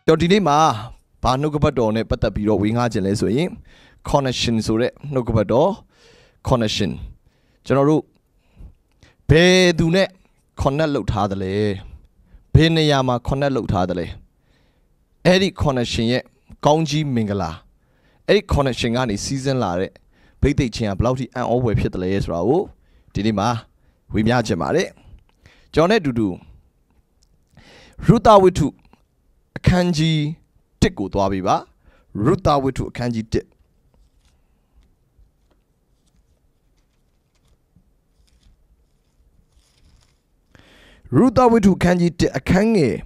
ကြော်ဒီနေ့မှာဘာနှုတ်ကပတ်တော်နဲ့ပတ်သက်ပြီးတော့ဝေငှခြင်းလဲဆိုရင် connection ဆိုတဲ့နှုတ်ကပတ်တော် connection ကျွန်တော်တို့ဘယ်သူနဲ့ connect လုပ်ထားသလဲဘယ်နေရာမှာ connect လုပ်ထားသလဲအဲ့ဒီ connection ရဲ့ကောင်းကြီးမင်္ဂလာအဲ့ဒီ connection ကနေစီးစင်းလာတဲ့ဗိသိက်ချင်းကဘယ်လောက်ထိအံ့ဩဖွယ်ဖြစ်တယ်လဲဆိုတာကိုဒီနေ့မှာဝေမျှခြင်းပါတယ်ကျွန်တော်နဲ့အတူတူရုသဝိတ္ထုအခန်းကြီး1ကိုသွားပြီပါရုသဝိတ္ထုအခန်းကြီး1ရုသဝိတ္ထုအခန်းကြီး1အခန်းငယ်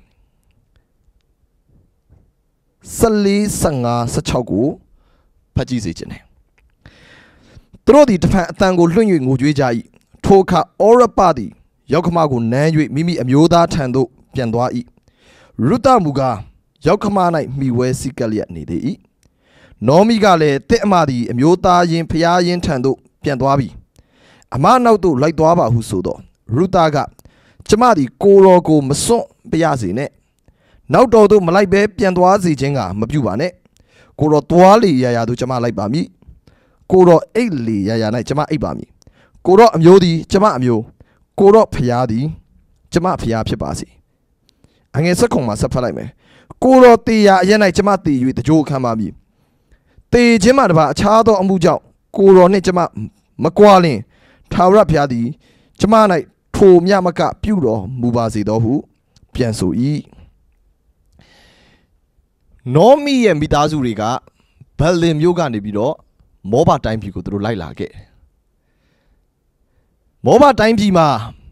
14-15-16ကိုဖတ်ကြည့်စေခြင်းနဲ့သူတို့သည်တဖန်အတန်ကိုလွှင့်၍ငိုကြွေးကြ၏ထိုအခါဩရပသည်ယောက်ခမကိုနမ်း၍မိမိအမျိုးသားထံသို့ပြန်သွား၏ရုသမူကားယောက်ခမ၌မိဝဲစိကလျက်နေသေး၏နောမိကလည်းတဲ့ အမသည်အမျိုးသားယင်ဖျားယင်ထံသို့ပြန်သွားပြီအမနောက်သို့လိုက်သွားပါဟုဆိုတော့ရုသကကျမသည်ကိုတော်ကိုမစွန့်ပြရစေနဲ့နောက်တော်သို့မလိုက်ဘဲပြန်သွားစေခြင်းကမပြုပါနဲ့ကိုတော်သွားလေရာရာသို့ကျမလိုက်ပါမည်ကိုတော်အိတ်လေရာရာ၌ကျမအိတ်ပါမည်ကိုတော်အမျိုးသည်ကျမအမျိုးကိုတော်ဖျားသည်ကျမဖျားဖြစ်ပါစေအငယ်ဆက်ခုံမှာဆက်ဖတ်လိုက်မယ်ကိုတော်တေရာအရ၌ကျမတေ၍တကြိုးခံပါမည်တေခြင်းမှတပါအခြားသောအမှုကြောင့်ကိုတော်နှင့်ကျမမကွာလင်ထာဝရဘုရားသည်ကျမ၌ထိုမြမကပြုတော်မူပါစေသောဟုပြန်ဆို၏နောမိရဲ့မိသားစုတွေကဗက်လင်မြို့ကနေပြီးတော့မောဘတိုင်းပြည်ကိုသူတို့လိုက်လာခဲ့မောဘတိုင်းပြည်မှာ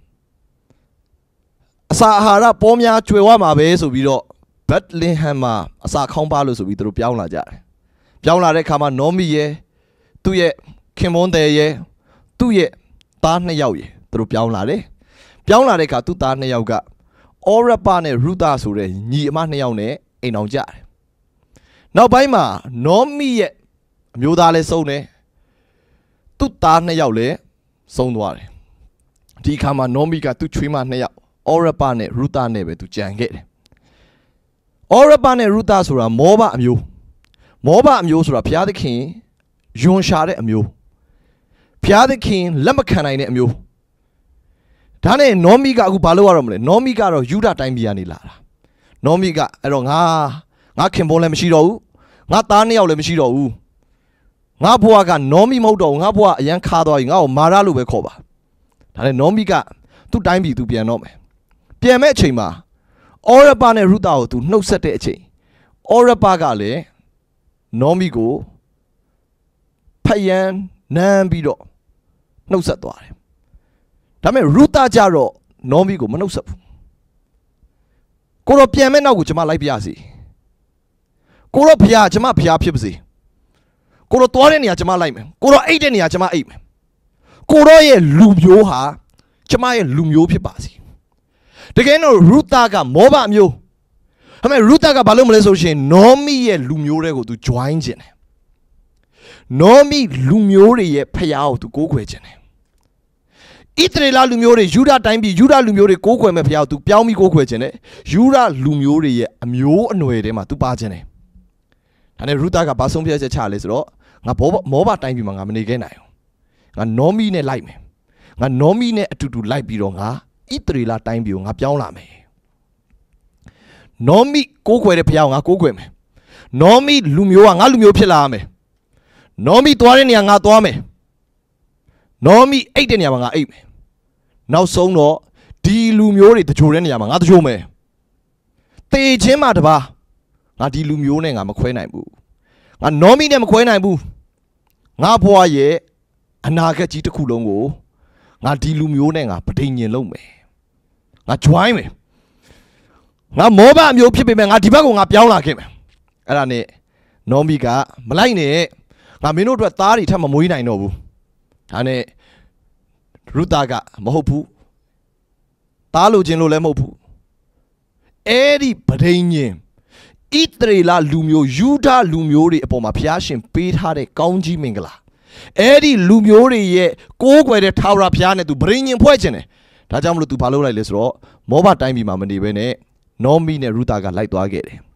အစာအာဟာရပေါများကျွယ်ဝမှာပဲဆိုပြီးတော့ဗက်လင်ဟမ်မှာအစာခေါင်းပါလို့ဆိုပြီးသူတို့ပြောင်းလာကြတယ်ပြောင်းလာတဲ့အခါမှာနောမိရဲ့သူ့ရဲ့ခင်မွန်းတယ်ရဲ့သူ့ရဲ့သား2ယောက်ရဲ့သူတို့ပြောင်းလာတယ်ပြောင်းလာတဲ့အခါသူ့သား2ယောက်ကဩရပနဲ့ရုသဆိုတဲ့ညီအမ2ယောက်နဲ့အိမ်အောင်ကြတယ်နောက်ပိုင်းမှာနောမိရဲ့အမျိုးသားလည်းဆုံးတယ်သူ့သား2ယောက်လည်းဆုံးသွားတယ်ဒီအခါမှာနောမိကသူ့ချွေးမ2ယောက်ဩရပနဲ့ရုသနဲ့ပဲသူကြံခဲ့တယ်ဩရပနဲ့ရုသဆိုတာမောဘအမျိုးဆိုတာဘုရားသခင်ယွန်ရှာတဲ့အမျိုးဘုရားသခင်လက်မခံနိုင်တဲ့အမျိုးဒါနဲ့နောမိကအခုဘာလုပ်ရတော့မလဲနောမိကတော့ယူဒတိုင်းပြည်ကနေလာတာနောမိကအဲ့တော့ငါခင်ပွန်းလည်းမရှိတော့ဘူးငါသား2ယောက်လည်းမရှိတော့ဘူးငါဘွားကနောမိမဟုတ်တော့ဘူးငါဘွားအရန်ခါသွားပြီငါ့ကိုမာရလို့ပဲခေါ်ပါဒါနဲ့နောမိကသူ့တိုင်းပြည်သူပြန်တော့မယ်ပြန်မဲ့အချိန်မှာဩရပနဲ့ရုသကိုသူနှုတ်ဆက်တဲ့အချိန်ဩရပကလည်းနောမိကိုဖယံနမ်းပြီးတော့နှုတ်ဆက်သွားတယ်ဒါပေမဲ့ရုသကြတော့နောမိကိုမနှုတ်ဆက်ဘူးကိုတော့ပြန်မဲ့နောက်ကိုကျွန်မလိုက်ပြရစီကိုတော့ဖျားကျွန်မဖျားဖြစ်ပါစေကိုတော့သွားတဲ့နေရာကျွန်မလိုက်မယ်ကိုတော့အိတ်တဲ့နေရာကျွန်မအိတ်မယ်ကိုတော့ရဲ့လူမျိုးဟာကျွန်မရဲ့လူမျိုးဖြစ်ပါစေတကယ်တော့ရုသကမောဘမျိုးဒါပေမဲ့ရုသကဘာလို့မလဲဆိုရှင်နောမိရဲ့လူမျိုးတွေကိုသူ join ခြင်းတယ်နောမိလူမျိုးတွေရဲ့ဖျားကိုသူကိုးကွယ်ခြင်းတယ်ဣသရေလလူမျိုးတွေယူဒတိုင်းပြည်ယူဒလူမျိုးတွေကိုးကွယ်မဲ့ဖျားကိုသူပြောင်းပြီးကိုးကွယ်ခြင်းတယ်ယူဒလူမျိုးတွေရဲ့အမျိုးအနွယ်ထဲမှာသူပါခြင်းတယ်ဒါနဲ့ရုသကဘာဆုံးဖြတ်ချက်ချလဲဆိုတော့ငါမောဘတိုင်းပြည်မှာငါမနေခဲ့နိုင်ဘူးငါနောမိနဲ့လိုက်မယ်ငါနောမိနဲ့အတူတူလိုက်ပြီးတော့ငါဣသရေလတိုင်းပြည်ကိုငါပြောင်းလာမယ်နောမိကိုးကွယ်တဲ့ဖျားကိုငါကိုးကွယ်မယ်နောမိလူမျိုးကငါလူမျိုးဖြစ်လာရမယ်နောမိသွားတဲ့နေရာငါသွားမယ်နောမိအိတ်တဲ့နေရာမှာငါအိတ်မယ်နောက်ဆုံးတော့ဒီလူမျိုးတွေတကြိုတဲ့နေရာမှာငါတကြိုမယ်တေခြင်းမှတပါငါဒီလူမျိုးနဲ့ငါမခွဲနိုင်ဘူးငါနောမိနဲ့မခွဲနိုင်ဘူးငါဘွားရဲ့အနာဂတ်ကြီးတစ်ခုလုံးကိုငါဒီလူမျိုးနဲ့ငါပဋိညာဉ်လုပ်မယ်ငါ join မယ်ငါမောဘအမျိုးဖြစ်ပေမဲ့ငါဒီဘက်ကိုငါပြောင်းလာခဲ့မယ်အဲ့ဒါနဲ့နောမိကမလိုက်နဲ့ငါမင်းတို့အတွက်သားတွေထပ်မမွေးနိုင်တော့ဘူးဒါနဲ့ရုသကမဟုတ်ဘူးသားလိုချင်လို့လည်းမဟုတ်ဘူးအဲ့ဒီပဋိညာဉ်ဣသရေလလူမျိုးယူဒလူမျိုးတွေအပေါ်မှာဘုရားရှင်ပေးထားတဲ့ကောင်းကြီးမင်္ဂလာအဲ့ဒီလူမျိုးတွေရဲ့ကိုးကွယ်တဲ့ထာဝရဘုရားနဲ့သူပဋိညာဉ်ဖွဲ့ခြင်းတယ်ဒါကြောင့်မလို့သူဘာလုပ်လိုက်လဲဆိုတော့မောဘတိုင်းပြည်မှာမနေဘဲနဲ့နောမိနဲ့ရုသကလိုက်သွားခဲ့တယ်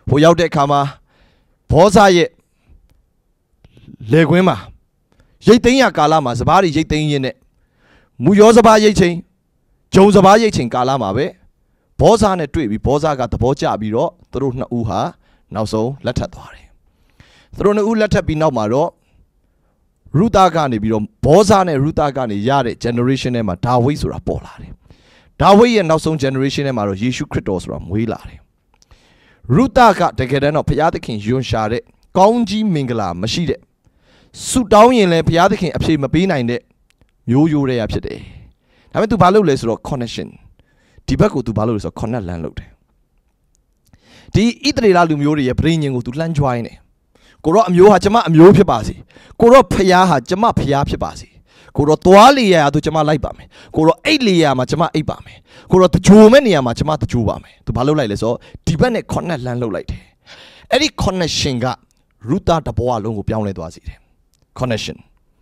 ဟိုရောက်တဲ့အခါမှာဘောဇရဲ့လေကွင်းမှာရိတ်သိမ်းရကာလမှာစပားတွေရိတ်သိမ်းရင်းနဲ့မူရောစပားရိတ်ချိန်ဂျုံစပားရိတ်ချိန်ကာလမှာပဲဘောဇနဲ့တွေ့ပြီးဘောဇကသဘောကျပြီးတော့သူတို့နှစ်ဦးဟာနောက်ဆုံးလက်ထပ်သွားတယ်သူတို့နှစ်ဦးလက်ထပ်ပြီးနောက်မှာတော့ရူတာကနေပြီးတော့ဘောဇနဲ့ရူတာကနေရတဲ့ generation ထဲမှာဒါဝိဒ်ဆိုတာပေါ်လာတယ်ဒါဝိဒ်ရဲ့နောက်ဆုံး generation ထဲမှာတော့ယေရှုခရစ်တော်ဆိုတာမွေးလာတယ်ရူတာကတကယ်တမ်းတော့ဘုရားသခင်ယွန်ရှာတဲ့ကောင်းကြီးမင်္ဂလာမရှိတဲ့ဆုတောင်းရင်လည်းဘုရားသခင်အဖြေမပေးနိုင်တဲ့မျိုးရိုးတွေကဖြစ်တယ်ဒါပေမဲ့ तू ဘာလုပ်လဲဆိုတော့ connection ဒီဘက်ကို तू ဘာလုပ်လဲဆိုတော့ connect လမ်းလုပ်တယ်ဒီဣသရေလလူမျိုးတွေရဲ့ပရိညင်ကို तू လှမ်းကြွိုင်းတယ်ကိုတော့အမျိုးဟာကျမအမျိုးဖြစ်ပါစေကိုတော့ဖျားဟာကျမဖျားဖြစ်ပါစေကိုတော့သွားလေရာသူကျမလိုက်ပါမယ်ကိုတော့အိတ်လေရာမှာကျမအိတ်ပါမယ်ကိုတော့တကြိုမဲ့နေရာမှာကျမတကြိုပါမယ် तू ဘာလုပ်လိုက်လဲဆိုတော့ဒီဘက်နဲ့ connect လမ်းလုပ်လိုက်တယ်အဲ့ဒီ connection ကရူတာတဘဝလုံးကိုပြောင်းလဲသွားစေတယ် connection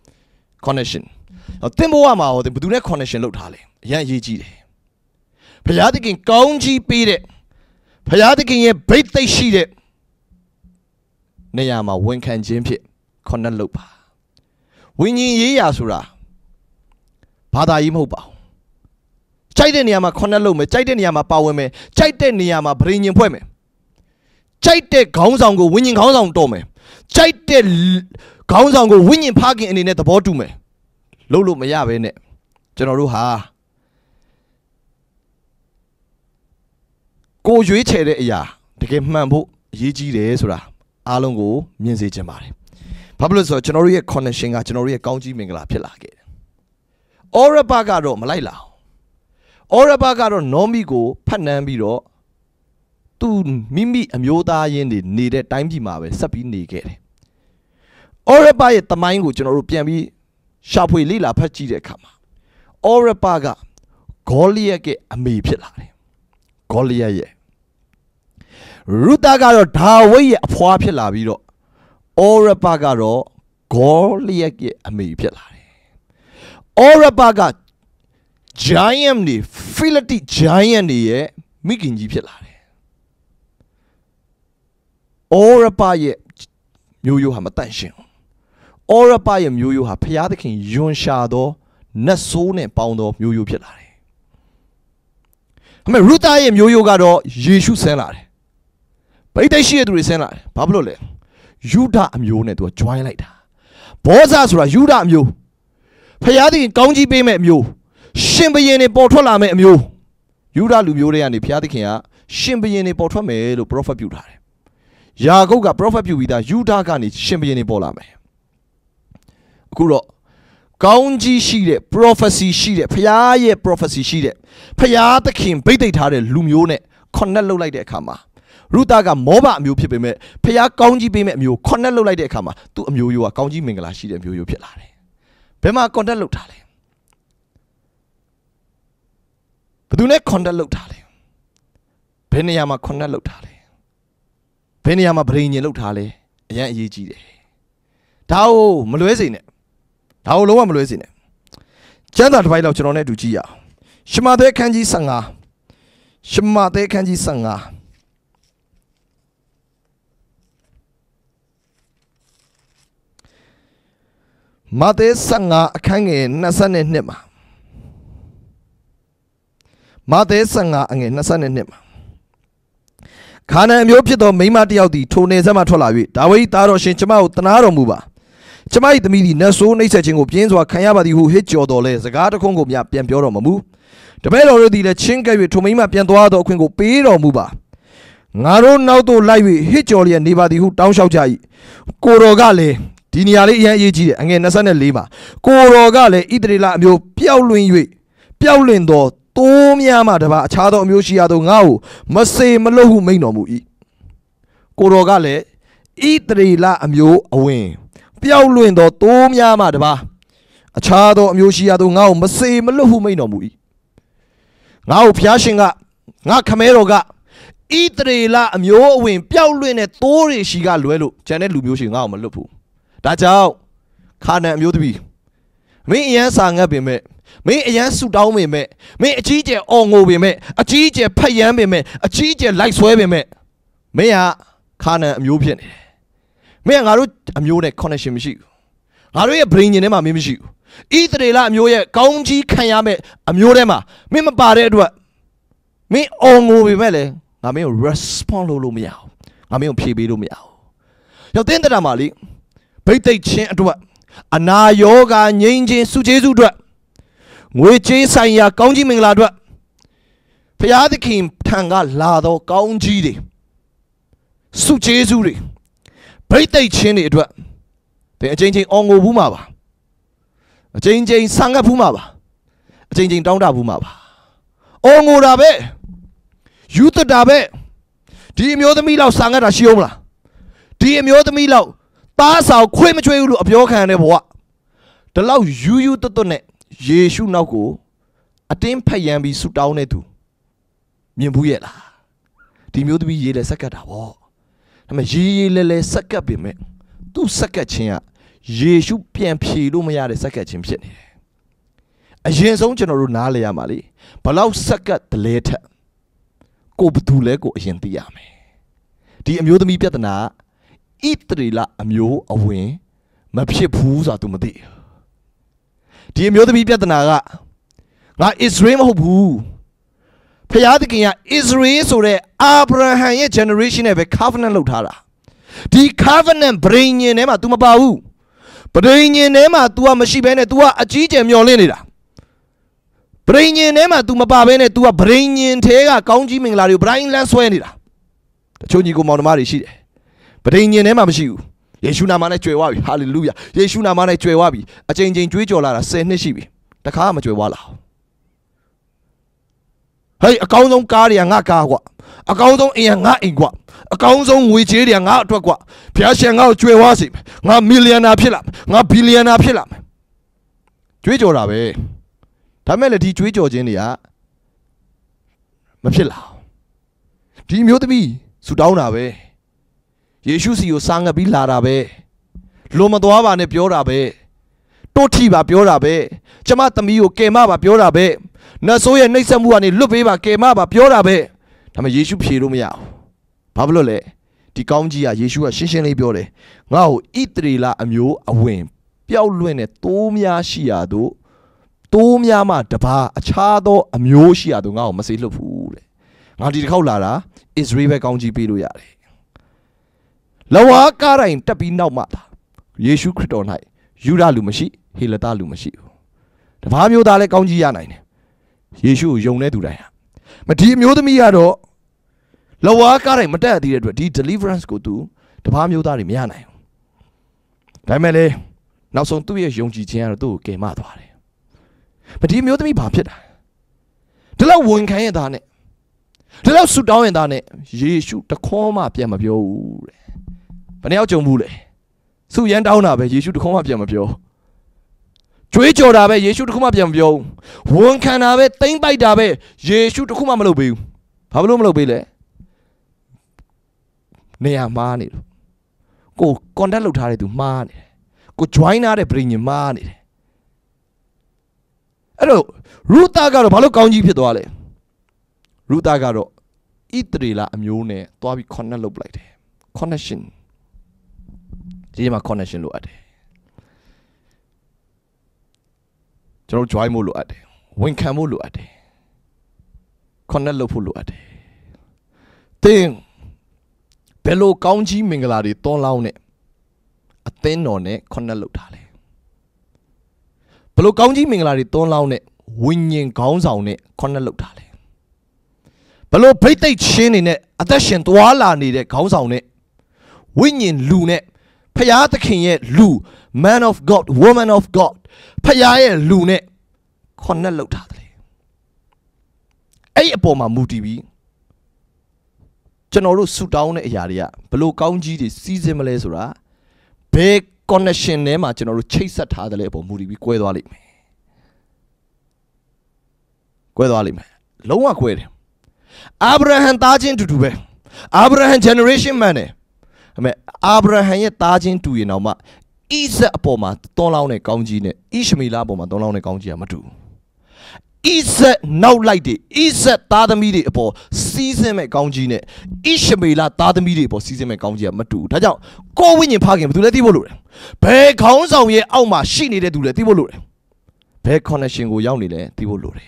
သင်ဘဝမှာဟောဘယ်သူနဲ့ connection လုပ်ထားလဲအရင်အရေးကြီးတယ်ဘုရားသခင်ကောင်းကြီးပေးတဲ့ဘုရားသခင်ရဲ့ဘိတ်သိက်ရှိတဲ့နေရာမှာဝန်ခံခြင်းဖြင့် connect လုပ်ပါဝိညာဉ်ရေးရာဆိုတာဘာသာရေးမဟုတ်ပါဘူးကြိုက်တဲ့နေရာမှာ connect လုပ်မယ်ကြိုက်တဲ့နေရာမှာပါဝင်မယ်ကြိုက်တဲ့နေရာမှာပရိညင်ဖွဲ့မယ်ကြိုက်တဲ့ခေါင်းဆောင်ကိုဝိညာဉ်ခေါင်းဆောင်တော်မယ်ကြိုက်တဲ့ခေါင်းဆောင်ကိုဝိညာဉ်ဖခင်အနေနဲ့သဘောတူမယ်လုပ်လို့မရဘဲနဲ့ကျွန်တော်တို့ဟာကိုရွေးချယ်တဲ့အရာတကယ်မှန်ဖို့အရေးကြီးတယ်ဆိုတာအားလုံးကိုမြင်စေချင်ပါတယ်ဘာဖြစ်လို့ဆိုတော့ကျွန်တော်တို့ရဲ့ connection ကကျွန်တော်တို့ရဲ့ကောင်းကြီးမင်္ဂလာဖြစ်လာခဲ့တယ်။ Oraba ကတော့မလိုက်လာဘူး။ Oraba ကတော့နောမီကိုဖတ်နှမ်းပြီးတော့သူမိမိအမျိုးသားရင်းတွေနေတဲ့တိုင်းပြည်မှာပဲဆက်ပြီးနေခဲ့တယ်။ Oraba ရဲ့တမိုင်းကိုကျွန်တော်တို့ပြန်ပြီးရှာဖွေလေ့လာဖတ်ကြည့်တဲ့အခါမှာ Oraba ကဂေါလိယက်ရဲ့အမေဖြစ်လာတယ်။ဂေါလိယက်ရဲ့ရူတာကတော့ဒါဝိဒ်ရဲ့အဖွားဖြစ်လာပြီးတော့ Oraba ကတော့ဂေါလိယက်ရဲ့အမေဖြစ်လာတယ်။ Oraba က giant တွေ Philistine giant တွေရဲ့မိခင်ကြီးဖြစ်လာတယ်။ Oraba ရဲ့မျိုးရိုးဟာမတန့်ရှင်းဘူး။ Oraba ရဲ့မျိုးရိုးဟာဖျားသခင်ယွန်ရှာသောနတ်ဆိုးနဲ့ပေါင်းသောမျိုးရိုးဖြစ်လာတယ်။အမေရူတာရဲ့မျိုးရိုးကတော့ယေရှုဆင်းလာတယ်။ဗိသိက်ရှိတဲ့သူတွေဆင်းလာတယ်။ဘာဖြစ်လို့လဲ။ယူဒအမျိုးနဲ့သူက join လိုက်တာ။ဘောဇဆိုတာယူဒအမျိုး။ဖျားသခင်ကောင်းကြီးပေးမဲ့အမျိုး။ရှင်ဘုရင်တွေပေါ်ထွက်လာမဲ့အမျိုး။ယူဒလူမျိုးတွေကနေဖျားသခင်ကရှင်ဘုရင်တွေပေါ်ထွက်မယ်လို့ prophet ပြုထားတယ်။ယာကုပ်က prophet ပြုပြီးသားယူဒကနေရှင်ဘုရင်တွေပေါ်လာမယ်။အခုတော့ကောင်းကြီးရှိတဲ့ prophecy ရှိတဲ့ဖျားရဲ့ prophecy ရှိတဲ့ဖျားသခင်ဗိသိက်ထားတဲ့လူမျိုးနဲ့ connect လုပ်လိုက်တဲ့အခါမှာရူတာကမောဘအမျိုးဖြစ်ပေမဲ့ဖျားကောင်းကြီးပေးမဲ့အမျိုး connect လုပ်လိုက်တဲ့အခါမှာသူ့အမျိုးရိုးကကောင်းကြီးမင်္ဂလာရှိတဲ့မျိုးရိုးဖြစ်လာတယ်။ဘယ်မှာ contact လုပ်ထားလဲ။ဘယ်သူနဲ့ contact လုပ်ထားလဲ။ဘယ်နေရာမှာ connect လုပ်ထားလဲ။ဘယ်နေရာမှာဗြိဉ္ဉ်လုပ်ထားလဲ။အရင်အရေးကြီးတယ်။ဒါကိုမလွဲစေနဲ့။ဒါကိုလုံးဝမလွဲစေနဲ့။ကျမ်းစာတစ်ပိုက်လောက်ကျွန်တော်နဲ့အတူကြည့်ရအောင်။ရှမာသဲခန်းကြီး15ရှမာသဲခန်းကြီး15မာသဲ15အခန်းငယ်22မှာမာသဲ15အငယ်22မှာခါနာန်အမျိုးဖြစ်သောမိန်းမတစ်ယောက်သည်ထိုနယ်ဆက်မှထွက်လာ၍ဒါဝိဒ်သားတော်ရှင်ကျမကိုတနာတော်မူပါကျမ၏သမီးသည်နတ်ဆိုးနှိပ်စက်ခြင်းကိုပြင်းစွာခံရပါသည်ဟုဟစ်ကြော်တော်လဲစကားတစ်ခွန်းကိုမြပြန်ပြောတော်မမူတပည့်တော်တို့သည်လည်းချင်းကပ်၍ထိုမိန်းမပြန်သွားသောအခွင့်ကိုပေးတော်မူပါငါတို့နောက်သို့လိုက်၍ဟစ်ကြော်လျက်နေပါသည်ဟုတောင်းလျှောက်ကြ၏ကိုတော်ကလည်းဒီနေရာလေးအရင်အရေးကြီးတယ်အငယ်24မှာကိုတော်ကလည်းဣသရေလအမျိုးပျောက်လွင်၍ပျောက်လွင်သောတိုးများမှတပါအခြားသောအမျိုးရှိရသောငါ့ကိုမစေမလွတ်ဟုမိန့်တော်မူ၏ကိုတော်ကလည်းဣသရေလအမျိုးအဝင်ပျောက်လွင်သောတိုးများမှတပါအခြားသောအမျိုးရှိရသောငါ့ကိုမစေမလွတ်ဟုမိန့်တော်မူ၏ငါ့ကိုဖျားရှင်ကငါခမဲတော်ကဣသရေလအမျိုးအဝင်ပျောက်လွင်တဲ့တိုးတွေရှိကလွဲလို့ကျန်တဲ့လူမျိုးရှိငါ့ကိုမလွတ်ဘူးဒါကြောင့်ခါနန်အမျိုးသမီးမင်းအရန်စာငတ်ပင်မဲ့မင်းအရန်ဆူတောင်းပင်မဲ့မင်းအကြီးကျယ်အော်ငိုပင်မဲ့အကြီးကျယ်ဖက်ယမ်းပင်မဲ့အကြီးကျယ်လိုက်ဆွဲပင်မဲ့မင်းက Kana amu pian. Me ngaru amu ne connection mishu. Ngaru ye brain ye nema mishu. Either la amu ye kaunji kanyame amu nema. Me ma pare dua. Me ongo bi mele. Ngame respond lo miao. Ngame pbi lo miao. Yo tin da mali. Bai tai chin dua. Ana yoga nyin chin su jesu dua. Ngwe che sai ya kaunji mingla dua. ဖျားသခင်ထံကလာတော့ကောင်းကြီးတွေစုကျေးဇူးတွေဗိတ်သိက်ချင်းတွေအတွက်သင်အချင်းချင်းအော်ငိုဘူးမှာပါအချင်းချင်းဆန်ငတ်ဘူးမှာပါအချင်းချင်းတောင်းတဘူးမှာပါအော်ငိုတာပဲယူတတာပဲဒီအမျိုးသမီးလောက်ဆန်ငတ်တာရှိအောင်မလားဒီအမျိုးသမီးလောက်သားဆောင်ခွေးမချွေးဘူးလို့အပြောခံတဲ့ဘဝဒီလောက်ယူတွတ်နဲ့ယေရှုနောက်ကိုအတင်းဖက်ရန်ပြီးဆူတောင်းတဲ့သူမြင်ဘူးရဲ့လားဒီမျိုးသမီးရေးလဲစက်ကတ်တာပေါ့ဒါပေမဲ့ရေးလဲစက်ကတ်ပြင်မဲ့သူ့စက်ကတ်ချင်းကယေရှုပြန်ဖြေလို့မရတဲ့စက်ကတ်ချင်းဖြစ်နေတယ်အရင်ဆုံးကျွန်တော်တို့နားလည်ရမှာလေဘလောက်စက်ကတ်တလဲထက်ကိုဘသူလဲကိုအရင်သိရမယ်ဒီအမျိုးသမီးပြဿနာဣသရေလအမျိုးအဝင်မဖြစ်ဘူးဆိုတာ तू မသိဒီအမျိုးသမီးပြဿနာကငါ Israel မဟုတ်ဘူးဖျားသခင်က Israel ဆိုတဲ့ Abraham ရဲ့ generation နဲ့ပဲ covenant လုပ်ထားတာဒီ covenant ဗြိဉ္ဉ်ထဲမှာ तू မပါဘူးဗြိဉ္ဉ်ထဲမှာ तू ကမရှိဘဲနဲ့ तू ကအကြီးကျယ်မျောလင့်နေတာဗြိဉ္ဉ်ထဲမှာ तू မပါဘဲနဲ့ तू ကဗြိဉ္ဉ်ထဲကကောင်းကြီးမင်္ဂလာတွေကိုဗြိုင်းလန်းဆွဲနေတာတချို့ညီကိုမောင်နှမတွေရှိတယ်ဗြိဉ္ဉ်ထဲမှာမရှိဘူးယေရှုနာမနဲ့ကြွယ်ဝပြီဟာလေလုယာယေရှုနာမနဲ့ကြွယ်ဝပြီအချိန်ချင်းကြွေးကြော်လာတာ10နှစ်ရှိပြီတခါမှမကြွယ်ဝလာဟေးအကောင်းဆုံးကားတွေကငါကားကွာအကောင်းဆုံးအိမ်ကငါအိမ်ကွာအကောင်းဆုံးငွေကြေးတွေကငါအတွက်ကွာဘုရားရှင်ငါ့ကိုကြွယ်ဝစေမယ်ငါမီလီယံနာဖြစ်လာမယ်ငါဘီလီယံနာဖြစ်လာမယ်ကြွေးကြော်တာပဲဒါမဲ့လေဒီကြွေးကြော်ခြင်းတွေကမဖြစ်လာဒီမျိုးသမီးဆူတောင်းတာပဲယေရှုစီကိုစာငတ်ပြီးလာတာပဲလွန်မသွားပါနဲ့ပြောတာပဲတိုးထီပါပြောတာပဲကျမသမီးကိုကယ်မပါပြောတာပဲနတ်ဆိုးရဲ့နှိပ်စက်မှုကနေလွတ်ပေးပါကယ်မပါပြောတာပဲဒါပေမဲ့ယေရှုဖြေလို့မရဘူးဘာဖြစ်လို့လဲဒီကောင်းကြီးကယေရှုကရှင်းရှင်းလေးပြောတယ်ငါ့ကိုဣသရေလအမျိုးအဝင်ပျောက်လွင့်တဲ့တိုးများရှိရတို့တိုးများမှတပါအခြားသောအမျိုးရှိရတို့ငါ့ကိုမစေလွတ်ဘူးတဲ့ငါဒီတစ်ခေါက်လာတာဣသရေလပဲကောင်းကြီးပေးလို့ရတယ်လဝါကားတိုင်းတက်ပြီးနောက်မှသာယေရှုခရစ်တော်၌ယူဒလူမရှိဟေလသလူမရှိဘူးတပါးမျိုးသားလည်းကောင်းကြီးရနိုင်တယ်ယေရှုကိုယုံတဲ့သူတိုင်းဟာမဒီအမျိုးသမီးကတော့လဝါကားတိုင်းမတက်သေးတဲ့အတွက်ဒီ deliverance ကိုသူတပါးမျိုးသားတွေမရနိုင်ဘူးဒါပေမဲ့လေနောက်ဆုံးသူ့ရဲ့ယုံကြည်ခြင်းကတော့သူ့ကိုကယ်မသွားတယ်မဒီအမျိုးသမီးဘာဖြစ်တာဒီလောက်ဝန်ခံရတာနဲ့ဒီလောက်ဆူတောင်းရင်သားနဲ့ယေရှုတခေါမှပြန်မပြောဘူးတဲ့ဘယ်နှယောက်ကြုံဘူးလဲဆူရန်တောင်းတာပဲယေရှုတခေါမှပြန်မပြောကြွေးကြော်တာပဲယေရှုတခုမှပြန်မပြောဘူးဝန်ခံတာပဲတိမ့်ပိုက်တာပဲယေရှုတခုမှမလုပ်ပေးဘူးဘာလို့မလုပ်ပေးလဲနေရာမှားနေလို့ကို contact လုပ်ထားတဲ့သူမှားနေတယ်ကို join ထားတဲ့ပြည်ညမှားနေတယ်အဲ့တော့ရူတာကတော့ဘာလို့ကောင်းကြီးဖြစ်သွားလဲရူတာကတော့ဣသရေလအမျိုးနဲ့တွားပြီး connect လုပ်လိုက်တယ် connection ဒီမှာ connection လို့အပ်တယ်ကျွန်တော် join ဖို့လိုအပ်တယ်ဝန်ခံဖို့လိုအပ်တယ် connect လုပ်ဖို့လိုအပ်တယ်တင်းဘယ်လိုကောင်းကြီးမင်္ဂလာတွေတွန်းလောင်းနဲ့အသင်းတော်နဲ့ connect လုပ်ထားလဲဘယ်လိုကောင်းကြီးမင်္ဂလာတွေတွန်းလောင်းနဲ့ဝိညာဉ်ခေါင်းဆောင်နဲ့ connect လုပ်ထားလဲဘယ်လိုဗိတ်သိက်ချင်းတွေနဲ့အသက်ရှင်သွားလာနေတဲ့ခေါင်းဆောင်နဲ့ဝိညာဉ်လူနဲ့ဖျားသခင်ရဲ့လူ man of God woman of God ဖျားရဲ့လူနဲ့ connect လုပ်ထားတယ်အဲ့အပေါ်မှာမူတည်ပြီးကျွန်တော်တို့ဆူတောင်းတဲ့အရာတွေကဘလို့ကောင်းကြီးတွေစီးစင်းမလဲဆိုတာဘယ် connection ထဲမှာကျွန်တော်တို့ချိတ်ဆက်ထားတယ်လဲအပေါ်မူတည်ပြီးကွဲသွားလိမ့်မယ်ကွဲသွားလိမ့်မယ်လုံးဝကွဲတယ်အာဗြဟံသားချင်းတူတူပဲအာဗြဟံ generation မှန်တယ်ဒါပေမဲ့အာဗြဟံရဲ့သားချင်းတူရင်တော့မှဣဇက်အပေါ်မှာတွန်းလောင်းတဲ့ကောင်းကြီးနဲ့ဣရှမေလအပေါ်မှာတွန်းလောင်းတဲ့ကောင်းကြီးကမတူဣ Iset now like the Iset Tadamidi upon season make Gonjine, Ishamila Tadamidi upon season make Gonja Matu. Taja, go in your parking to let you look. Pay counts on ye Alma, she needed to let you look. Pay connection go young le, Tivolure.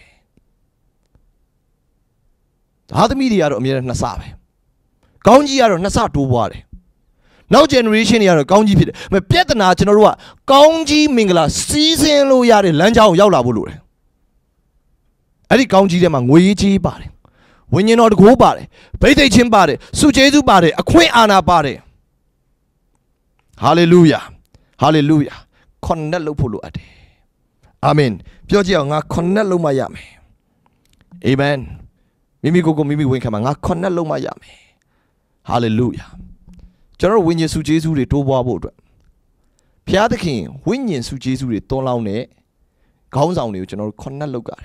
The media of Mir Nasabe. Gonji are Nasa to worry. Now generation here, Gonji Pit, but Pietana General, Gonji Mingla, season Loyari, Lanjao Yala Bulure. Adi Gonji among Wiji body. When you not go body, Pete Chin body, Sujedu body, a Queen Anna body. Hallelujah. Hallelujah. Connello Pulu Adi. Amen. Pioja, Connello Miami. Amen. Mimi go Mimi Winkama, Connello Miami. Hallelujah. General Winnie Sujesu de Toba Boda. Pia the King, Winnie Sujesu de Tolaune, Gowns on you, General Connello Gari.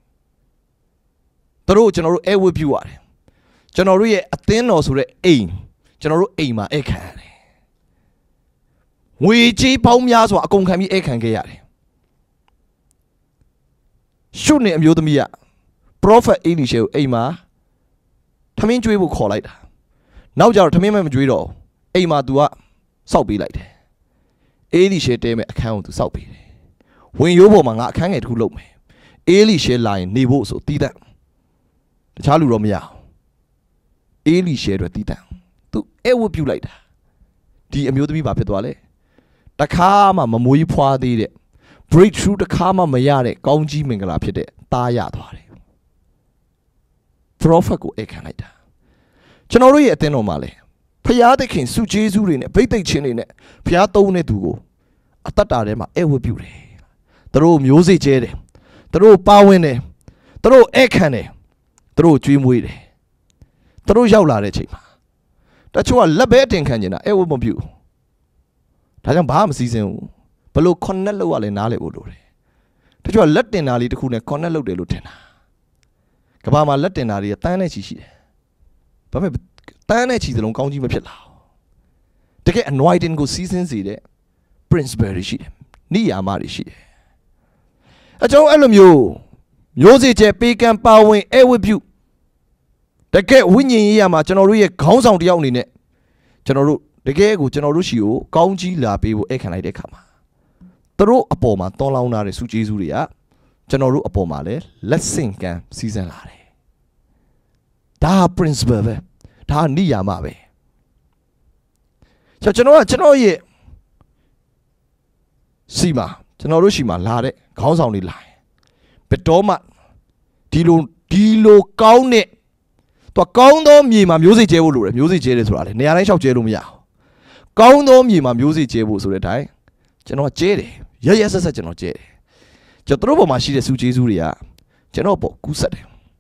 The road General Ewe Puare. General Athenos re aim. General Aima Ekan. We G Paumias were Akongami Ekan Gayari. Should name you the Mia. Prophet Elisha Aima. Tamin Jui will call it. Now jar Tamim Judo. Aima dua, so be like. Elisha tame account to South. When you woman I can't get who look me. Elisha line, Nivo so Tita. The Chalu Romia. Elisha Tita. To ever you like. The amuse me Bapetwale. The Kama Mamui Pua did it. Break through the Kama Mayare, Gonji Mingala Pide, Taya Dware. Prophet go ekanite. Chanori at Tenomale. Payade King Su Jesu in it, Pete Chin in it, Piato Netugo. A tatarema ever beauty. The row music jere. The row pawene. The row ekane. The row dream weedy. The row yaula chima. That's what labeting canina ever mobu. Tajam Bam season. Below Connello Alenale Udore. That's what Latin Ali to Kuna Connello de Lutena. Kabama Latin Ali a tiny chichi. But Tane cheese along County Mapilla. Take it and white and go season seed. Prince Berry she. Nia Mari she. A Joe Elum Yose Pekan Power air with you. The get winning Yama General counts on the only net. General the gay go General Rushio, County Lapi will ekanite kama. The row upoma, Tolauna Suji Zuria. General upomale, let's sing season lare. Da Prince Berry. Ta ni yamabe. Chano ye. Sima, Chanorushima lade, counts only lie. Petoma Dilo count it. To count on me, my music jewel, music jewels rally. Near shop jelumia. Count on me, my music jewels so that I. Chano jere. Yes, such an jere. Chatrobo machine suji zuria. Chanopo, Kusade.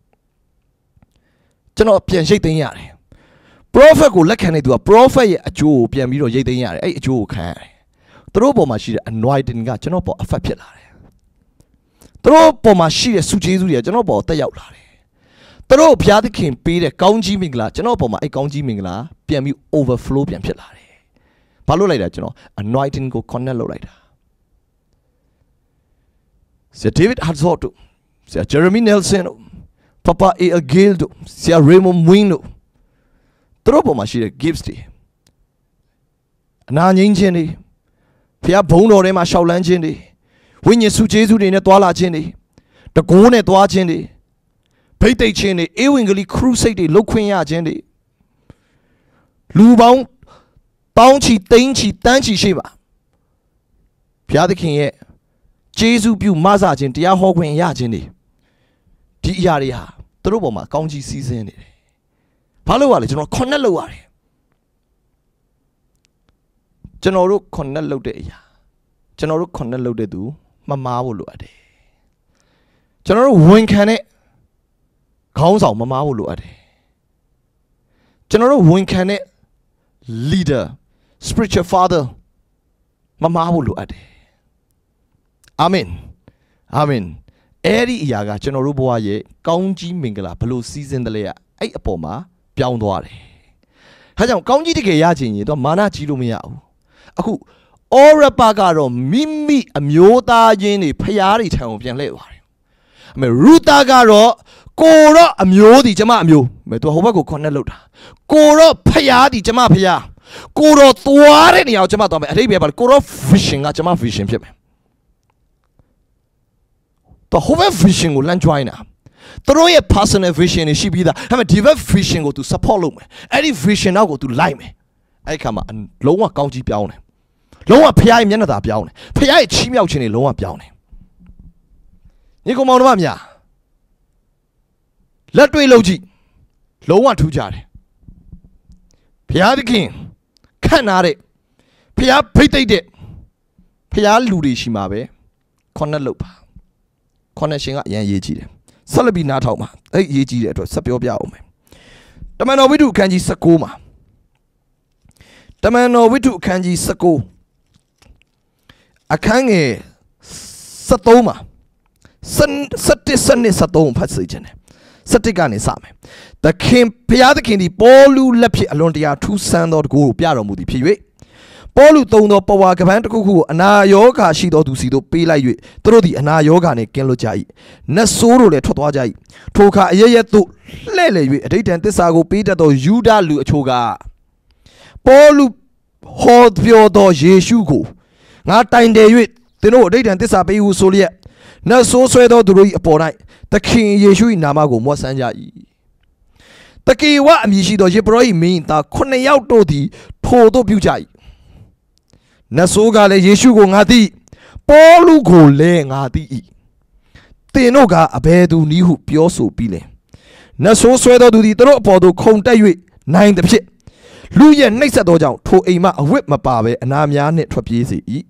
Chano pian thing yare. Prophet go like can do a prophet a Jew, Piamiro Yadin, a Jew can. Trobo machine annoyed in Gachanopo, a fapillare. Tropo machine Suji, Janopo, Tayaulare. Tro Piat King Peter, County Mingla, Janopo, my County Mingla, Piami overflow Piampillare. Palo like that, annoyed in go Connello rider. Sir David Hadzoto, Sir Jeremy Nelson, Papa A. Gildo, Sir Raymond Wino. Tropo machine gives thee. Nan Jenny, Pia Bono Rema Shaolan Jenny, when you su Jesu in a Twala Jenny, the Gone Twa Jenny, Pete Jenny, Ewingly Crusade, Loquia Jenny, Lubang, Bounty, Dainty, Danchi Shiva, Pia the King, Jesu Bu Mazajin, Diahogwin Yajini, Diaria, Troboma, County season. Palo General Connello. General Connello de General Connello de do, Mamma will look at it. General Winkane counts out Mamma will look at it. General Winkane leader, spiritual father, Mamma will look at it. Amen. Amen. Eri Yaga, General Boye, County Mingala, Palo season the layer, a poma. Piao Noire. Hajam County de Gayajin, the Mana Chilumia. Aku Ora Pagaro, Mimi, a Miota Jenny, Payari town, Pian Levar. Ruta Garo, Koro, a mule, the Jama mule, Metohobago Conneluta. Koro Paya, the Jama Paya. Koro Tuare, the Jama, Arabia, but Koro fishing at Jama fishing. The whole fishing will land China. Throw a personal fishing and she be that. Have a diver fishing go to Sapolo. Any fishing now go to Lime. I come and lower county pione. Lower Pia Yanada pione. Pia Chimiauchini, lower pione. Nico Monomia. Let me logi. Lower to Jari. Pia the king. Canare. Pia pretty de. Pia Ludi Shimabe. Conalupa. Connection at Yan Yeji. Salabi Natoma. Yeji to Sapio. The man we do Kanji Sakuma. The man we do Kanji Sako. Akange Satoma. Sati Sunday Satom Passage. Satigani Same. The king Pia the king, the Polu Lepi alone, the 2 sand or go Piaro Mudi Piwe. Polu Tono Power Cavantaku, Ana Yoga, she do to see the Pila you, through the Ana Yoga and Kenlojai. Nasuru le Totwajai. Toka Yetu Lele, a date and Tessago Peter to Juda Luchoga. Polu Hod Piodo Jeshugo. Not time day with the no date and Tessabe Solia. Naso Swedo Duri upon night. The king Yeshu in Namago Mosanja. The key what Mishido Jebroi mean that Coneyauto di Todo Bujai. Nasoga le Yeshugo ngati Polu go le ngati Tenoga abedu nihu pioso pile Naso swedo du di tro podo konta yue 9 the pit Luye next at down to a ma whip my babe and I'm yan it trapezy eat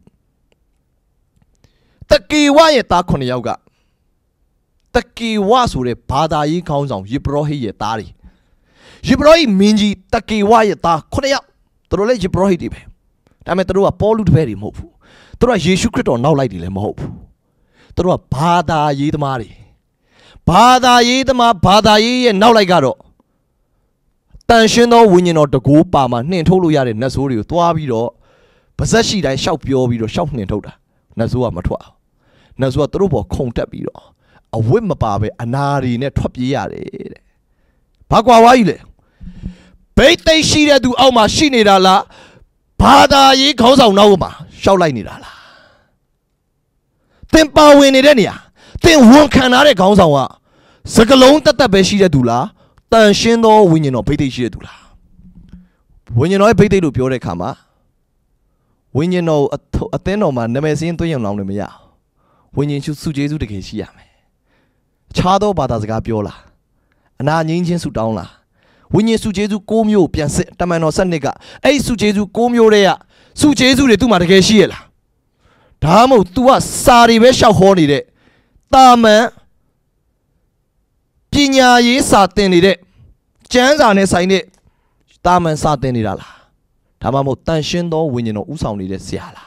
The key why ta Coneyauga The key was with a pada ye counts on Yibrohi yetari Yibrohi minji the key why ta Coneyau the role Yibrohi dibe I met through a polluted very move. Through a Yeshu crit or now like the hope. Through a Pada ye the Mari. Pada ye the ma, Pada ye and now like Garo. Tanshino winning or the go Pama, Nintolu Yard in Nasuri, Tuabido. Possessi, I shout your video shouting in Toda. Nazua Matua. Nazua Trubo Contabido. A Wimababe, a Nari net top yard. Pagua Wile. Bate she that do Alma Shinidala. Pada ye goes out Noma, shall I need Allah. Then power in it any. Then one canary goes out. Sakalon tata beshi dula, then shendo when you know pity dula. When you know a pity to pure kama. When you know a tenoma never seen to you long me. When you should sujesu the Kishia. Chado Badazga Piola. And I ninja su down la. When you sujesu comio pianse tamano sanega, a sujesu comio rea, sujesu de tumargeshiela. Tamo tua sari vesha horny de. Tama Pina ye sateni de. Janzane sign Taman satenidala. Tamamo tanshendo when you know Usani de Siala.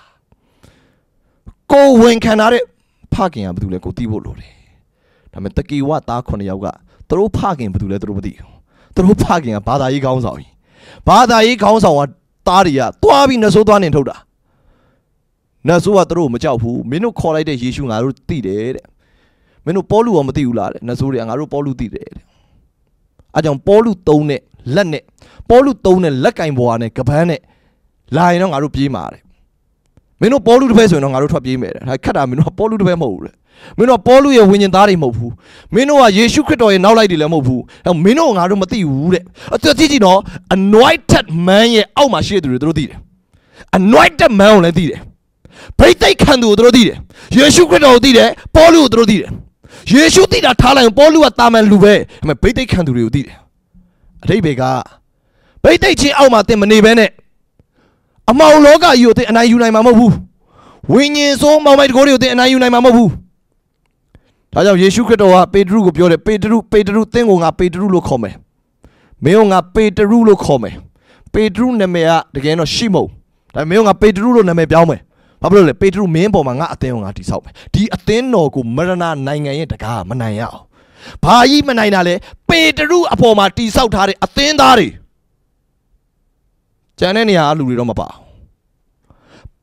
Go when canare parking up to the Cotibolo. Tametaki what Conyaga, throw parking to the Drobody. Through parking a Pada E. Gonzoi. Pada E. Gonzo, Taria, Tuabi Nasodan in Toda. Nasua through Machapu, Minu call it a issue I would did. Menu Polu on Matula, Nasuri and Arupolu did. I don't Polu tone, Lene, Polu tone, Lakai Boane, Capane, lying on Arupimare. Menu Polu the person on Arupimare. I cut up Minu Polu the Bemo. Mino Polu ya winning dari movu. Mino a Yeshu Krito and now like the Lemovu. And Mino Arumati wood. A 30 no, anointed man ye Alma shade to Rodide. Anointed man and did. Paytay can do Rodide. Yeshu Krito did, Polu Rodide. Yeshu did a talent, Polu at Tam and Lube. And my Paytay can do Rodide. Rebega. Paytay Alma Temane Bene. A Mauloga you and I unite Mamavu. Winning so might go to and I unite Mamavu. Yeshu Krito, Pedro, Pedro, Tenga, Pedro come. Meonga Pedro come. Pedro Nemea, the game of Shimo. I meonga Pedro Neme Biaume. Pablo Pedro Membo Manga Atenga Tisau. The Ateno go Marana Nanga Yetaka, Manaya. Pai Manale, Pedro Apoma Tisau Tari, Atendari. Janania Ludomapa.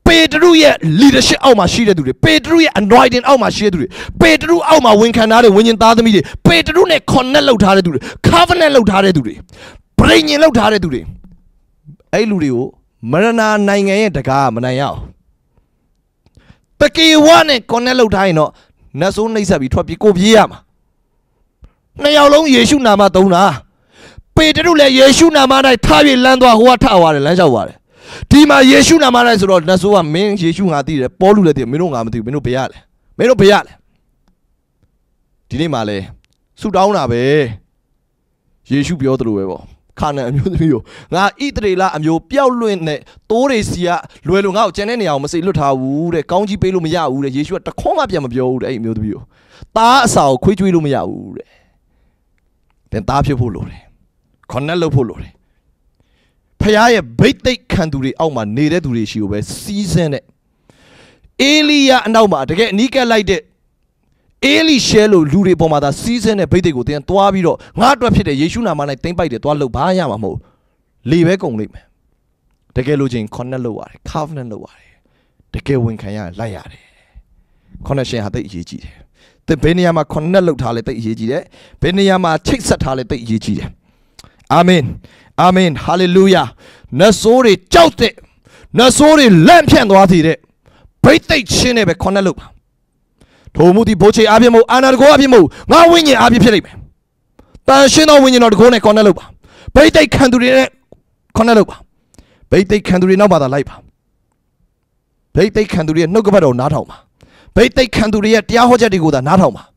ပေတရုရဲ့ leadership အောက်မှာရှိတဲ့သူတွေပေတရုရဲ့ anointing အောက်မှာရှိတဲ့သူတွေပေတရုအောက်မှာဝန်ခံထားတဲ့ဝိညာဉ်သားသမီးတွေပေတရုနဲ့ connect လုပ်ထားတဲ့သူတွေ covenant လုပ်ထားတဲ့သူတွေပြိညာဉ်လုပ်ထားတဲ့သူတွေအဲ့လူတွေကိုမရဏနိုင်ငံရဲ့တကားမနိုင်ရအောင်တကေဝနဲ့ connect လုပ်ထားရင်တော့နတ်ဆိုးနှိပ်စက်ပြီးထွက်ပြေးကိုပြေးရမှာနှစ်ယောက်လုံးယေရှုနာမသုံးတာပေတရုလည်းယေရှုနာမ၌ထားပြီးလမ်းသွားဟိုကထသွားတယ်လမ်းလျှောက်သွားတယ်ဒီမှာယေရှုနာမ၌ဆိုတော့နတ်ဆိုးကမင်းယေရှုငါသိတယ်ပေါလုလည်းသိတယ်မင်းတို့ငါမသိဘူးမင်းတို့ဘယ်ရလဲမင်းတို့ဘယ်ရလဲဒီနေ့မှလဲဆူတောင်းတာပဲယေရှုပြောသလိုပဲပေါ့ခါနန်အမျိုးသမီးကိုငါဣသရေလအမျိုးပျောက်လွင့်တဲ့တိုးတွေစီကလွယ်လို့ငါ့ကိုကျန်တဲ့နေရာကိုမစိတ်လွတ်ထားဘူးတဲ့ကောင်းကြီးပေးလို့မရဘူးတဲ့ယေရှုကတခေါမှပြန်မပြောဘူးတဲ့အဲ့အမျိုးသမီးကိုသားအစာကိုခွေးကြွေးလို့မရဘူးတဲ့တင်သားဖြစ်ဖို့လိုတယ်ခေါနက်လုပ်ဖို့လိုတယ်ဖခင်ရဲ့ဗိတ်သိက်ခံသူတွေအောက်မှာနေတဲ့သူတွေရှိကိုပဲစီးစင်းတဲ့အေလိယအနောက်မှာတကယ်အနီးကပ်လိုက်တဲ့အေလိရှဲလို့လူတွေပေါ်မှာသာစီးစင်းတဲ့ဗိတ်သိက်ကိုတင်သွားပြီးတော့ငါအတွက်ဖြစ်တဲ့ယေရှုနာမ၌တင်းပိုက်တယ်သွားလို့ဘာရမှာမဟုတ်လေပဲကုန်လိမ့်မယ်တကယ်လို့ချင်း connect လုပ်ရတယ် covenant လုပ်ရတယ်တကယ်ဝန်ခံရလိုက်ရတယ် connection ဟာတိတ်အရေးကြီးတယ်တဲ့ဘယ်နေရာမှာ connect လုပ်ထားလဲတိတ်အရေးကြီးတယ်ဘယ်နေရာမှာချိတ်ဆက်ထားလဲတိတ်အရေးကြီးတယ်အာမင်အာမင်ဟာလေလုယာနတ်ဆိုးတွေကြောက်တဲ့နတ်ဆိုးတွေလန့်ဖြန့်သွားတဲ့ဗိတ်သိက်ချင်းနဲ့ပဲ connect လုပ်ပါထိုမှုဒီဘိုးချေအားဖြင့်မဟုတ်အာနာတကောအားဖြင့်မဟုတ်ငါဝိညာဉ်အားဖြင့်ဖြစ်လိမ့်မယ်တန်ရှင်းသောဝိညာဉ်တော်တကောနဲ့ connect လုပ်ပါဗိတ်သိက်ခံသူတွေနဲ့ connect လုပ်ပါဗိတ်သိက်ခံသူတွေနောက်မှာသာလိုက်ပါဗိတ်သိက်ခံသူတွေရဲ့နှုတ်ကပတ်တော်နားထောင်ပါဗိတ်သိက်ခံသူတွေရဲ့တရားဟောချက်တွေကိုသာနားထောင်ပါ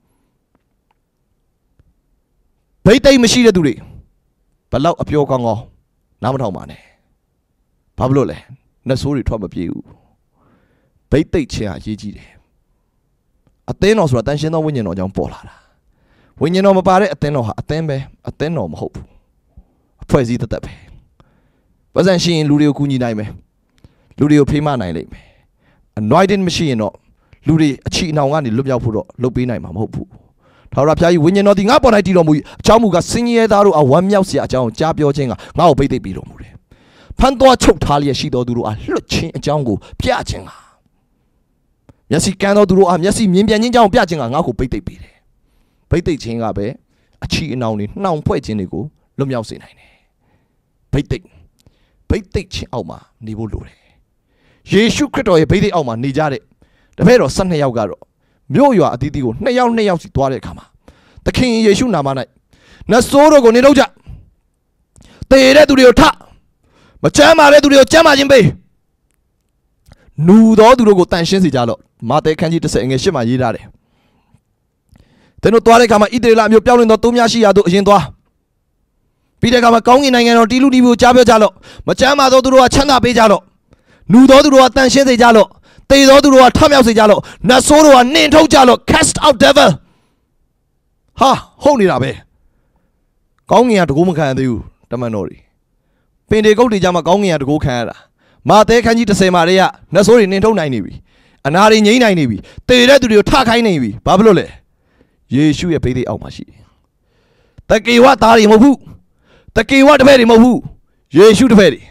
ဗိတ်သိက်မရှိတဲ့သူတွေဘလောက်အပြောကောင်းကောင်းနားမထောင်ပါနဲ့ဘာဖြစ်လို့လဲနတ်ဆိုးတွေထွက်မပြေဘူးဗိတ်သိက်ခြင်းအရေးကြီးတယ်အသင်းတော်ဆိုတာတန်ရှင်းသောဝိညာဉ်တော်ကြောင့်ပေါ်လာတာဝိညာဉ်တော်မပါတဲ့အသင်းတော်ဟာအသင်းပဲအသင်းတော်မဟုတ်ဘူးအဖွဲ့အစည်းသက်သက်ပဲပတ်စံရှိရင်လူတွေကိုကူညီနိုင်မယ်လူတွေကိုဖေးမနိုင်လိမ့်မယ် anointing မရှိရင်တော့လူတွေအချီအနှောင်ကနေလွတ်မြောက်ဖို့တော့လုပ်ပေးနိုင်မှာမဟုတ်ဘူးထာဝရဘုရားကြီးဝိညာဉ်တော်ဒီငါပေါ်၌တည်တော်မူ၏အကြောင်းမူကားစင်ကြီးရဲသားတို့အဝမ်းမြောက်စရာအကြောင်းကိုကြားပြောခြင်းကငါ့ကိုဗိတ်သိက်ပြီးတော်မူတယ်ဖန်တော်ချုပ်ထားလျက်ရှိတော်သူတို့အားလွတ်ခြင်းအကြောင်းကိုပြခြင်းကမျက်စိကန်းတော်သူတို့အားမျက်စိမြင်ပြန်ခြင်းကြောင့်ပြခြင်းကငါ့ကိုဗိတ်သိက်ပြီးတယ်ဗိတ်သိက်ခြင်းကပဲအချီအနှောင်တွေနှောင်ဖွဲ့ခြင်းတွေကိုလွတ်မြောက်စေနိုင်တယ်ဗိတ်သိက်ခြင်းအောက်မှာနေဖို့လိုတယ်ယေရှုခရစ်တော်ရဲ့ဗိတ်သိက်အောက်မှာနေကြတဲ့တပည့်တော်12ယောက်ကတော့မြို့ရွာအသီးသီးကို2ယောက်စီသွားတဲ့အခါမှာသခင်ယေရှုနာမ၌နတ်ဆိုးတို့ကိုနေတော့ကြတည်တဲ့သူတွေကိုထမချမ်းမာတဲ့သူတွေကိုချမ်းမာခြင်းပေးနူသောသူတို့ကိုတန်ရှင်းစေကြလော့မာသဲခန်းကြီး10ငယ်8မှာရေးထားတယ်သင်တို့သွားတဲ့အခါမှာဣသရေလမျိုးပြောင်းလဲသောသုံးများရှိရာသို့အရင်သွားပြီးတဲ့အခါမှာကောင်းကင်နိုင်ငံတော်တီလူတီကိုကြားပြောကြလော့မချမ်းမာသောသူတို့ကချမ်းသာပေးကြလော့နူသောသူတို့ကတန်ရှင်းစေကြလော့တည်သောသူတို့ကထမြောက်စေကြလော့နတ်ဆိုးတို့ကနှင်ထုတ်ကြလော့ cast out devil ဟာဟုတ်နေတာပဲကောင်းကင်ကတကူမခံရသေးဘူးတမန်တော်တွေပင်တေကုတ်တွေကြမှာကောင်းကင်ကတကူခံရတာမာသဲခန်းကြီး10မှာတည်းကနတ်ဆိုးတွေနှင်ထုတ်နိုင်နေပြီအနာတွေငြိမ့်နိုင်နေပြီတည်တဲ့သူတွေကိုထခိုင်းနေပြီဘာဖြစ်လို့လဲယေရှုရဲ့ဗိသိက်အောက်မှာရှိတယ်တကေဝသားတွေမဟုတ်ဘူးတကေဝတပည့်တွေမဟုတ်ဘူးယေရှုတပည့်တွေ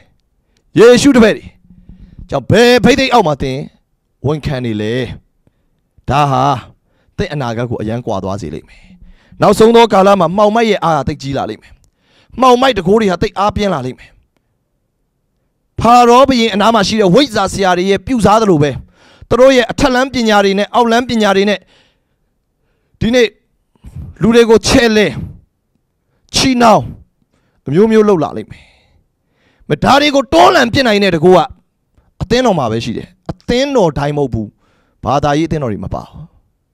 ကြောင့်ဘယ်ဗိသိက်အောက်မှာတင်ဝန်ခံနေလေဒါဟာတဲ့ အနာဂတ်ကိုအရန်ကွာသွားစေလိမ့်မယ်နောက်ဆုံးသောကာလမှာမှောင်မိုက်ရဲ့အားဟာတိတ်ကြီးလာလိမ့်မယ်မှောင်မိုက်တကိုးတွေဟာတိတ်အားပြင်းလာလိမ့်မယ်ဖာရောဘုရင်အနားမှာရှိတဲ့ဝိဇ္ဇာဆရာတွေရဲ့ပြုစားသလိုပဲသူတို့ရဲ့အထက်လမ်းပညာတွေနဲ့အောက်လမ်းပညာတွေနဲ့ဒီနေ့လူတွေကိုချဲ့လဲချီနှောင်းအမျိုးမျိုးလှုပ်လာလိမ့်မယ်မဒါတွေကိုတွန်းလှန်ပြစ်နိုင်တဲ့တကူကအသင်းတော်မှာပဲရှိတယ်အသင်းတော်တိုင်းမဟုတ်ဘူးဘာသာရေးအသင်းတော်တွေမပါဘူး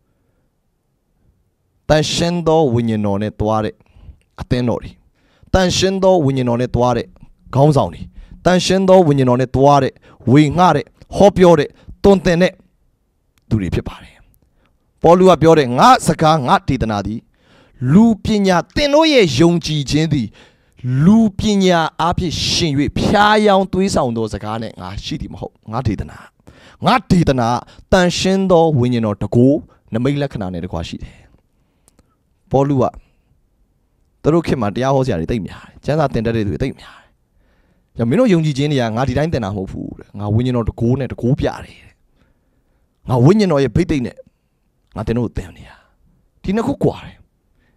တန်ရှင်းသောဝိညာဉ်တော်နဲ့သွားတဲ့အသင်းတော်တွေတန်ရှင်းသောဝိညာဉ်တော်နဲ့သွားတဲ့ခေါင်းဆောင်တွေတန်ရှင်းသောဝိညာဉ်တော်နဲ့သွားတဲ့ဝေငှတဲ့ဟောပြောတဲ့တွင်တင်တဲ့သူတွေဖြစ်ပါတယ်ပေါလုကပြောတဲ့ငါစကားငါဒေသနာသည်လူပညာသင်တို့ရဲ့ယုံကြည်ခြင်းသည်လူပညာအားဖြင့်ရှင်၍ဖျားယောင်းသွေးဆောင်သောစကားနဲ့ငါရှိသည်မဟုတ်ငါဒေသနာတန်ရှင်းသောဝိညာဉ်တော်တကူနမိတ်လက္ခဏာနဲ့တကွာရှိတယ်ပေါလုကသူတို့ခေတ်မှာတရားဟောဆရာတွေတိတ်များတယ်ကျမ်းစာသင်တတ်တဲ့သူတွေတိတ်များတယ်မင်းတို့ယုံကြည်ခြင်းတွေကငါဒီတိုင်းတင်တာမဟုတ်ဘူးတဲ့ငါဝိညာဉ်တော်တကိုးနဲ့တကိုးပြတယ်ငါဝိညာဉ်တော်ရဲ့ဗိတ်သိက်နဲ့ငါတင်တို့တင်နေတာဒီနှစ်ခုကွာတယ်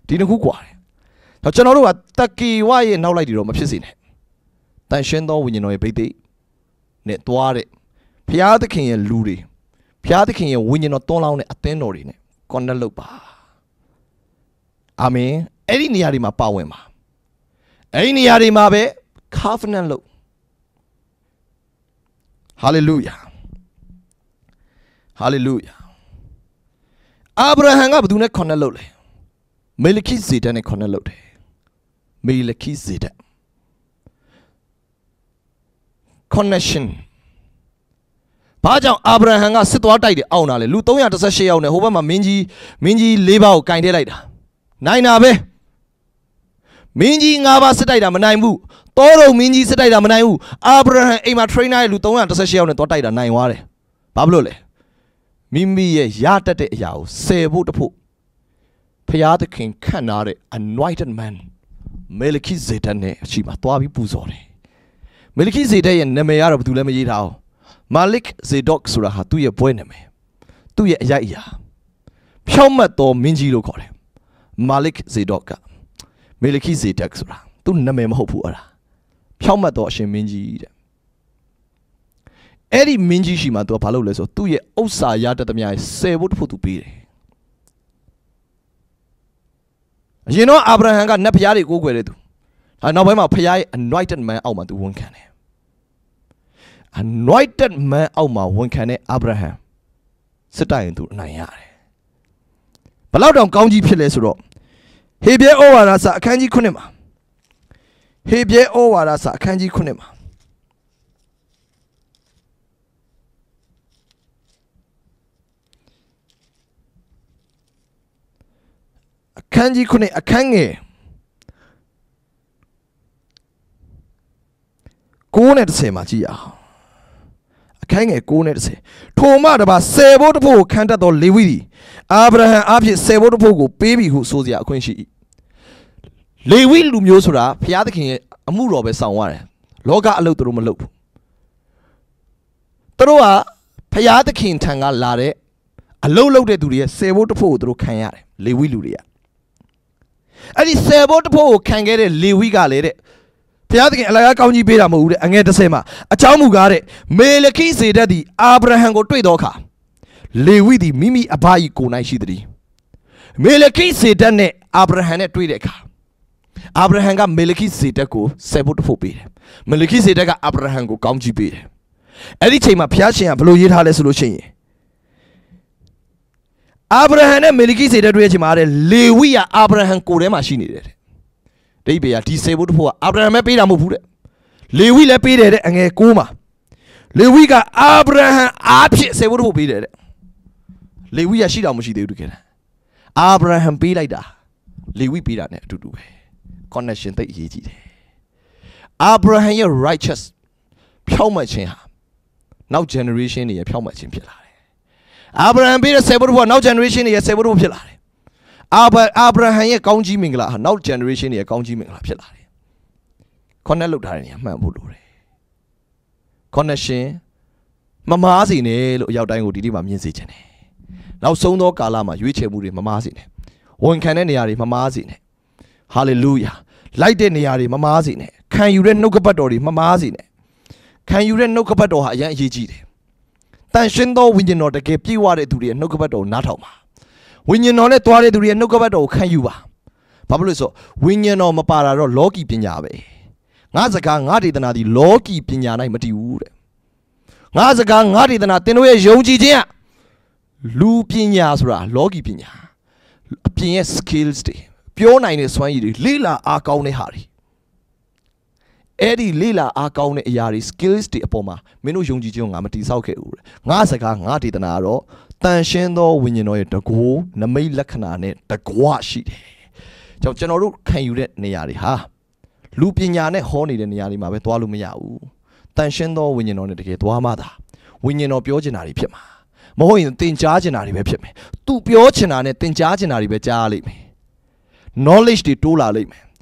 ကျွန်တော်တို့ကတက္ကေဝရဲ့နောက်လိုက်တွေတော့မဖြစ်စေနဲ့တန်ရှင်းသောဝိညာဉ်တော်ရဲ့ဗိတ်သိက်နဲ့သွားတဲ့ဘုရားသခင်ရဲ့လူတွေဘုရားသခင်ရဲ့ဝိညာဉ်တော်တွန်းလောင်းတဲ့အသင်းတော်တွေနဲ့ connect လုပ်ပါအာမင်အဲ့ဒီနေရာတွေမှာပါဝင်ပါအဲ့ဒီနေရာတွေမှာပဲ covenant လုပ် hallelujah အာဗြဟံကဘယ်သူနဲ့ connect လုပ်လဲမေလခိဇေဒက်နဲ့ connect လုပ်တယ်မေလခိဇေဒက် connection ဘာကြောင့်အာဗြဟံကစစ်သွားတိုက်တယ်အောင်တာလဲလူ318ယောက်နဲ့ဟိုဘက်မှာမင်းကြီး4ပါးကိုကင်ထည့်လိုက်တာနိုင်တာပဲမင်းကြီး5ပါးစစ်တိုက်တာမနိုင်ဘူးတောတော်မင်းကြီးစစ်တိုက်တာမနိုင်ဘူးအာဗြဟံအိမ်မှာ trainer ရဲ့လူ318ယောက်နဲ့သွားတိုက်တာနိုင်သွားတယ်ဘာဖြစ်လို့လဲမိမိရဲ့ရတတ်တဲ့အရာကိုဆယ်ဖို့တဖို့ဖျားသခင်ခန့်ထားတဲ့ anointed man မေလခိဇေဒက်နဲ့အရှိမသွားပြီးပူဇော်တယ်မေလခိဇေဒက်ရဲ့နာမည်ကတော့ဘယ်သူလဲမရေးထားအောင်မာလစ်ဇေဒေါ့ဆိုတာဟာသူ့ရဲ့ဘွဲနာမည်သူ့ရဲ့အရိုက်အရာဖြောင့်မတ်သောမင်းကြီးလို့ခေါ်တယ်မာလစ်ဇေဒေါ့ကမေလခိဇေဒက်ဆိုတာသူ့နာမည်မဟုတ်ဘူးအဲ့ဒါဖြောင့်မတ်သောအရှင်မင်းကြီးတဲ့အဲ့ဒီမင်းကြီးရှိမှသူကဘာလုပ်လဲဆိုသူ့ရဲ့ဥစ္စာရတတ်သမျှဆယ်ဖို့တဖို့သူပေးတယ်အရင်တော့အာဗြဟံကနတ်ဖျားတွေကိုးကွယ်တဲ့သူဒါနောက်ပိုင်းမှာဖျားရဲ့ anointed man အောက်မှာသူဝန်ခံတယ် anointed man အောက်မှာဝန်ခံတဲ့အာဗြဟံစစ်တိုင်သူအနိုင်ရတယ်ဘယ်လောက်တောင်ကောင်းကြီးဖြစ်လဲဆိုတော့ဟေဘရဲဩဝါဒစာအခန်းကြီး9မှာဟေဘရဲဩဝါဒစာအခန်းကြီး9မှာအခန်းကြီး9အခန်းငယ်9နဲ့10မှာကြည့်ရအောင်အခန်းငယ်9နဲ့10ထိုမှတပါဆယ်ဘိုးတစ်ဖို့ကိုခံတတ်သောလေဝိသည်အာဗြဟံအဖြစ်ဆယ်ဘိုးတစ်ဖို့ကိုပေးပြီဟုဆိုစရာအခွင့်ရှိ၏လေဝိလူမျိုးဆိုတာဘုရားသခင်ရဲ့အမှုတော်ပဲဆောင်ရတယ်လောကအလုပ်သူတို့မလုပ်ဘူးသူတို့ကဘုရားသခင်ထံကလာတဲ့အလုပ်လုပ်တဲ့သူတွေရဲ့ဆယ်ဘိုးတစ်ဖို့ကိုသူတို့ခံရတယ်လေဝိလူတွေကအဲ့ဒီဆယ်ဘိုးတစ်ဖို့ကိုခံခဲ့တဲ့လေဝိကလည်းတဲ့ဘုရားသခင်အလကားကောင်းကြီးပေးတာမဟုတ်ဘူးတဲ့အငယ်30မှာအကြောင်းမူကားတဲ့မေလခိဇေဒက်သည်အာဗြဟံကိုတွေ့သောအခါလေဝိသည်မိမိအဘ၏ကိုယ်၌ရှိသည်မေလခိဇေဒက်နဲ့အာဗြဟံနဲ့တွေ့တဲ့အခါအာဗြဟံကမေလခိဇေဒက်ကိုဆယ်ဖို့တဖို့ပေးတယ်မေလခိဇေဒက်ကအာဗြဟံကိုကောင်းကြီးပေးတယ်အဲ့ဒီချိန်မှာဘုရားရှင်ကဘယ်လိုရေးထားလဲဆိုလို့ရှိရင်အာဗြဟံနဲ့မေလခိဇေဒက်တွေ့တဲ့အချိန်မှာတဲ့လေဝိကအာဗြဟံကိုယ်ထဲမှာရှိနေတယ်ဒိဗေကဒီဆယ်ဖို့တဖို့ကအာဗြဟံပဲပေးတာမဟုတ်ဘူးတဲ့လေဝိလည်းပေးတယ်တဲ့အငယ်9မှာလေဝိကအာဗြဟံအားဖြင့်ဆယ်ဖို့တဖို့ပေးတယ်တဲ့လေဝိကရှိတော်မရှိသေးဘူးတကယ်အာဗြဟံပေးလိုက်တာလေဝိပေးတာ ਨੇ အတူတူပဲ connection သိအရေးကြီးတယ်အာဗြဟံရဲ့ righteous ဖြောင့်မတ်ခြင်းဟာနောက် generation တွေရဲ့ဖြောင့်မတ်ခြင်းဖြစ်လာတယ်အာဗြဟံပေးတဲ့ဆယ်ဖို့တဖို့ကနောက် generation တွေရဲ့ဆယ်ဖို့တဖို့ဖြစ်လာတယ်အာဗြဟံရဲ့ကောင်းကြီးမင်္ဂလာဟာနောက် generation တွေရဲ့ကောင်းကြီးမင်္ဂလာဖြစ်လာတယ် connect လုပ်ထားတဲ့နေရာမှန်ဖို့လိုတယ် connection မမားစီနဲ့လို့အရောက်တိုင်းကိုဒီနေ့မှာမြင်စေချင်တယ်နောက်ဆုံးသောကာလမှာရွေးချယ်မှုတွေမမားစီနဲ့ဝန်ခံတဲ့နေရာတွေမမားစီနဲ့ hallelujah လိုက်တဲ့နေရာတွေမမားစီနဲ့ခံယူတဲ့နှုတ်ကပတ်တော်တွေမမားစီနဲ့ခံယူတဲ့နှုတ်ကပတ်တော်ဟာအရင်အရေးကြီးတယ်တန်ရှင်းသောဝိညာဉ်တော်တကယ်ပြည့်ဝတဲ့သူတွေရဲ့နှုတ်ကပတ်တော်ကိုနားထောင်ပါဝိညာဉ်တော်နဲ့တွားတဲ့သူတွေရဲ့နှုတ်ကပတ်တော်ကိုခံယူပါဘာဖြစ်လို့ဆိုဝိညာဉ်တော်မပါတာတော့လောကီပညာပဲငါစကားငါဒေသနာဒီလောကီပညာ၌မတည်ဘူးတဲ့ငါစကားငါဒေသနာသင်တို့ရဲ့ယုံကြည်ခြင်းကလူပညာဆိုတာလောကီပညာအပြင်ရဲ့ skills တွေပြောနိုင်တဲ့စွမ်းရည်တွေလေ့လာအားကောင်းတဲ့ဟာတွေအဲ့ဒီလေ့လာအားကောင်းတဲ့အရာတွေ skills တွေအပေါ်မှာမင်းတို့ယုံကြည်ခြင်းကိုငါမတည်ဆောက်ခဲ့ဘူးတဲ့ငါစကားငါဒေသနာကတော့တန်ရှင်းသောဝိညာဉ်တော်ရဲ့တကူနမိတ်လက္ခဏာနဲ့တကွရှိတယ်ကျွန်တော်တို့ခံယူတဲ့နေရာတွေဟာလူပညာနဲ့ဟောနေတဲ့နေရာတွေမှာပဲသွားလို့မရဘူးတန်ရှင်းသောဝိညာဉ်တော်နဲ့တကယ်သွားမှသာဝိညာဉ်တော်ပြောချင်တာတွေဖြစ်မှာမဟုတ်ရင်သင်ကြားချင်တာတွေပဲဖြစ်မယ်သူပြောချင်တာနဲ့သင်ကြားချင်တာတွေပဲကြားရလိမ့်မယ် knowledge တွေတိုးလာလိမ့်မယ်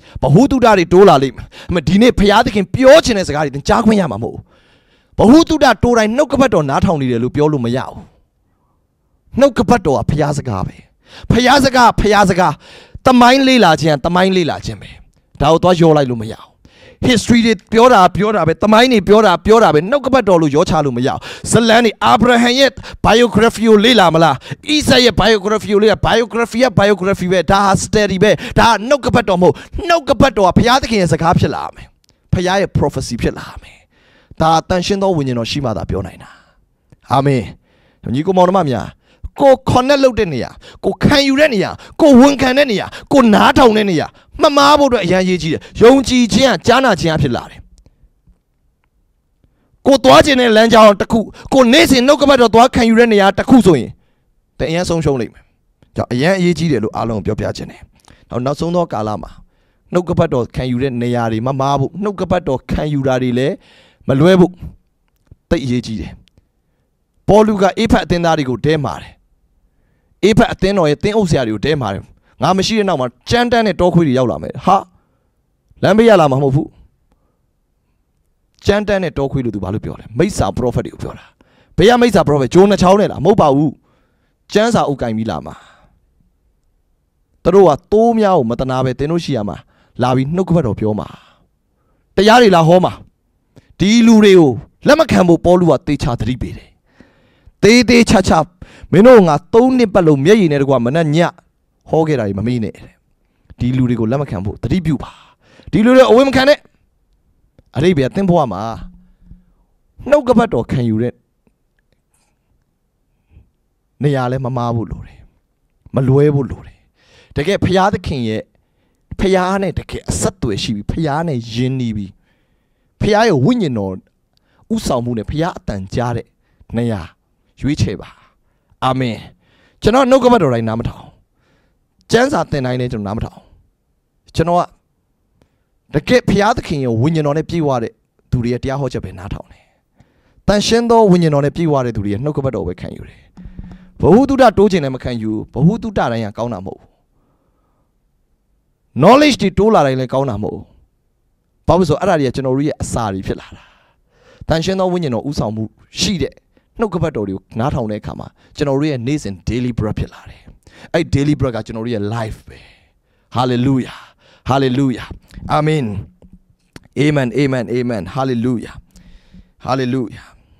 But who do that? Tola lim. Medine Piadikin Pioch in a cigar in Jaquayamo. But who do that? Tora no capato not only the Lupiolo Mayao. No capato a Piazagabe. Piazzaga, the mine lila jan, the mine lila jimmy. Thou was your like Lumayao. History did Piora, but the mine Piora, but no capato, your chalumayao. Selani, Abraham yet, biography lila mala. Isaiah biography, biography, da steady bear, da no capato mo, no capato, a Piataki as a capsule army. Paya prophecy pilame. Da attention no winning or Shima da Pionina. Ame. When you go more mamma. Go Conelodenia, go Cayurenia, go Wuncanenia, go Natonenia, Mamma would Yaji, Yonji Jana Giapilari. Go Dwajin and Lanja on Taku, go Nasin, no commander to Cayurenia Takuzoi. The answer show him. Yaji alone Piapiacene. Now not so no Calama. No capato can you rent Nayari, Mamma, no capato can you radile, Maluebu. The Yaji. Poluga Epa Tenarigo Demare. Epa Atheno, a thing of Sario Demare. Namashi and Nama, Chantan and talk with Yalame. Ha! Lambia Lamamu. Chantan and talk with the Balupiola. Mesa prophet Upiola. Paya Mesa prophet, Jonah Chaunela, Mobau. Chansa Ukai Milama. Taroa, Tomia, Matanabe, Tenoshiama, Lavi, no cover of Pioma. Tayari La Homa. Dilureo, Lamacambo Polua, te chatribe. Te chachap. Menonga Tony Palomia in Erguamania. Hogera, Mamine. Dilurigo Lamacambo, the rebuba. Dilura, women can it? Arabia Tempoama. No gabato can you read? Neale Mamabu Lore. Maluebu Lore. To get Paya the king yet. Payane to get a satue she be Payane Genibi. Paya winning on Usamune Piatan Jare. Naya. Yuicheba. Amen. Chano no governor right Namatown. Chance at the 9 of Namatown. Chanoa. The Cape Piat King winning on a Piwade to the Atiahocha Benatown. Tanshendo winning on a Piwade to the no governor can you? But who do that dojin can you? But who do that I Kaunamo? Knowledge the Tola in Kaunamo. Pabso Aradia Chanoria Sari Pilara. Tanshendo winning on Usamu. She did. No capato, not on a kama. Genoria needs and daily brapulare. A daily braga genoria life. Hallelujah. Hallelujah. Amen. Amen. Amen. Amen. Hallelujah. Hallelujah.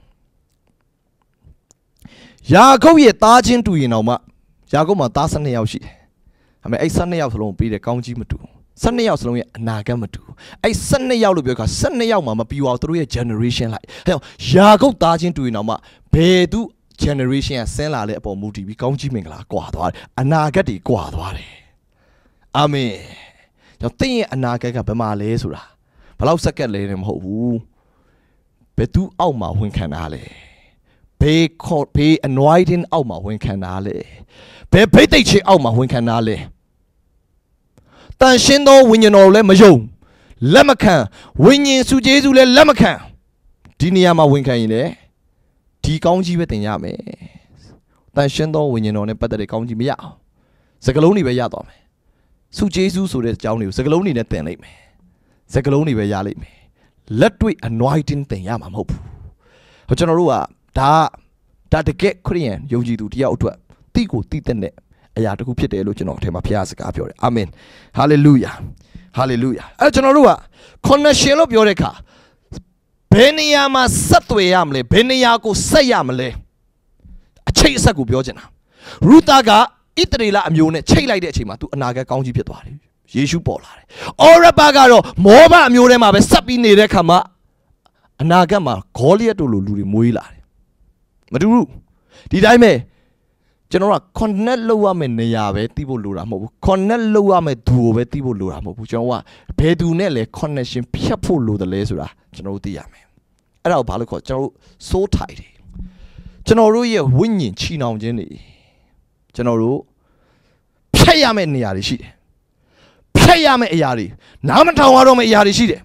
Yago ye tajin to you know ma. Yago ma tasan yaoshi. I mean, a Sunday out alone be the county matu. Sunday out alone nagamatu. A Sunday out because Sunday out mama be out through a generation like hell. Yago tajin to you know ma. Bedu generation and send la lepo muti be county mingla quadwa. Anagati quadware. Amen. Your thing anaga bema lesura. Palau second lay him ho. Bedu alma when canale. Pay anointing alma when canale. Pay teach alma when canale. Tan shindo when you know lemajo. Lemacan. When you su Jesu le lemacan. Diniama when can you? T county with yame. Tan shindo when you know the better county me out. Sagaloni be yadome. Su Jesu so that Johnny Sagaloni net then me. Sagaloni be yali me. Let we anointing thing yama hope. Hojanarua, da the get Korean, Yoji do the outward. Tico titane. Ayataku Pite Luchino, Tema Piazza. Amen. Hallelujah. Hallelujah. Hojanarua, Kona Shelo Yoreka. Beniama Satwe Yamle, Beniaco Sayamle. A chase a gubiojana. Rutaga. Itrila amune, chai like that chima to Anaga County Pietwari. Yeshu Polar. Ora Bagaro, Moba Murema, Sapine Rekama. Anagama, Colia to Lulu Muila. Maduru. Did I may? General Cornello Ameneave, Tibo Luramo, Cornello Ametu, Tibo Luramo, Pujawa, Pedunele, connection, Piapolo the Lesura, General Diame. And our Balaco, General so tidy. General Ruya winning Chino Jenny. General, Payame Niari Shide. Payame Yari. Namatawaro Yari Shide.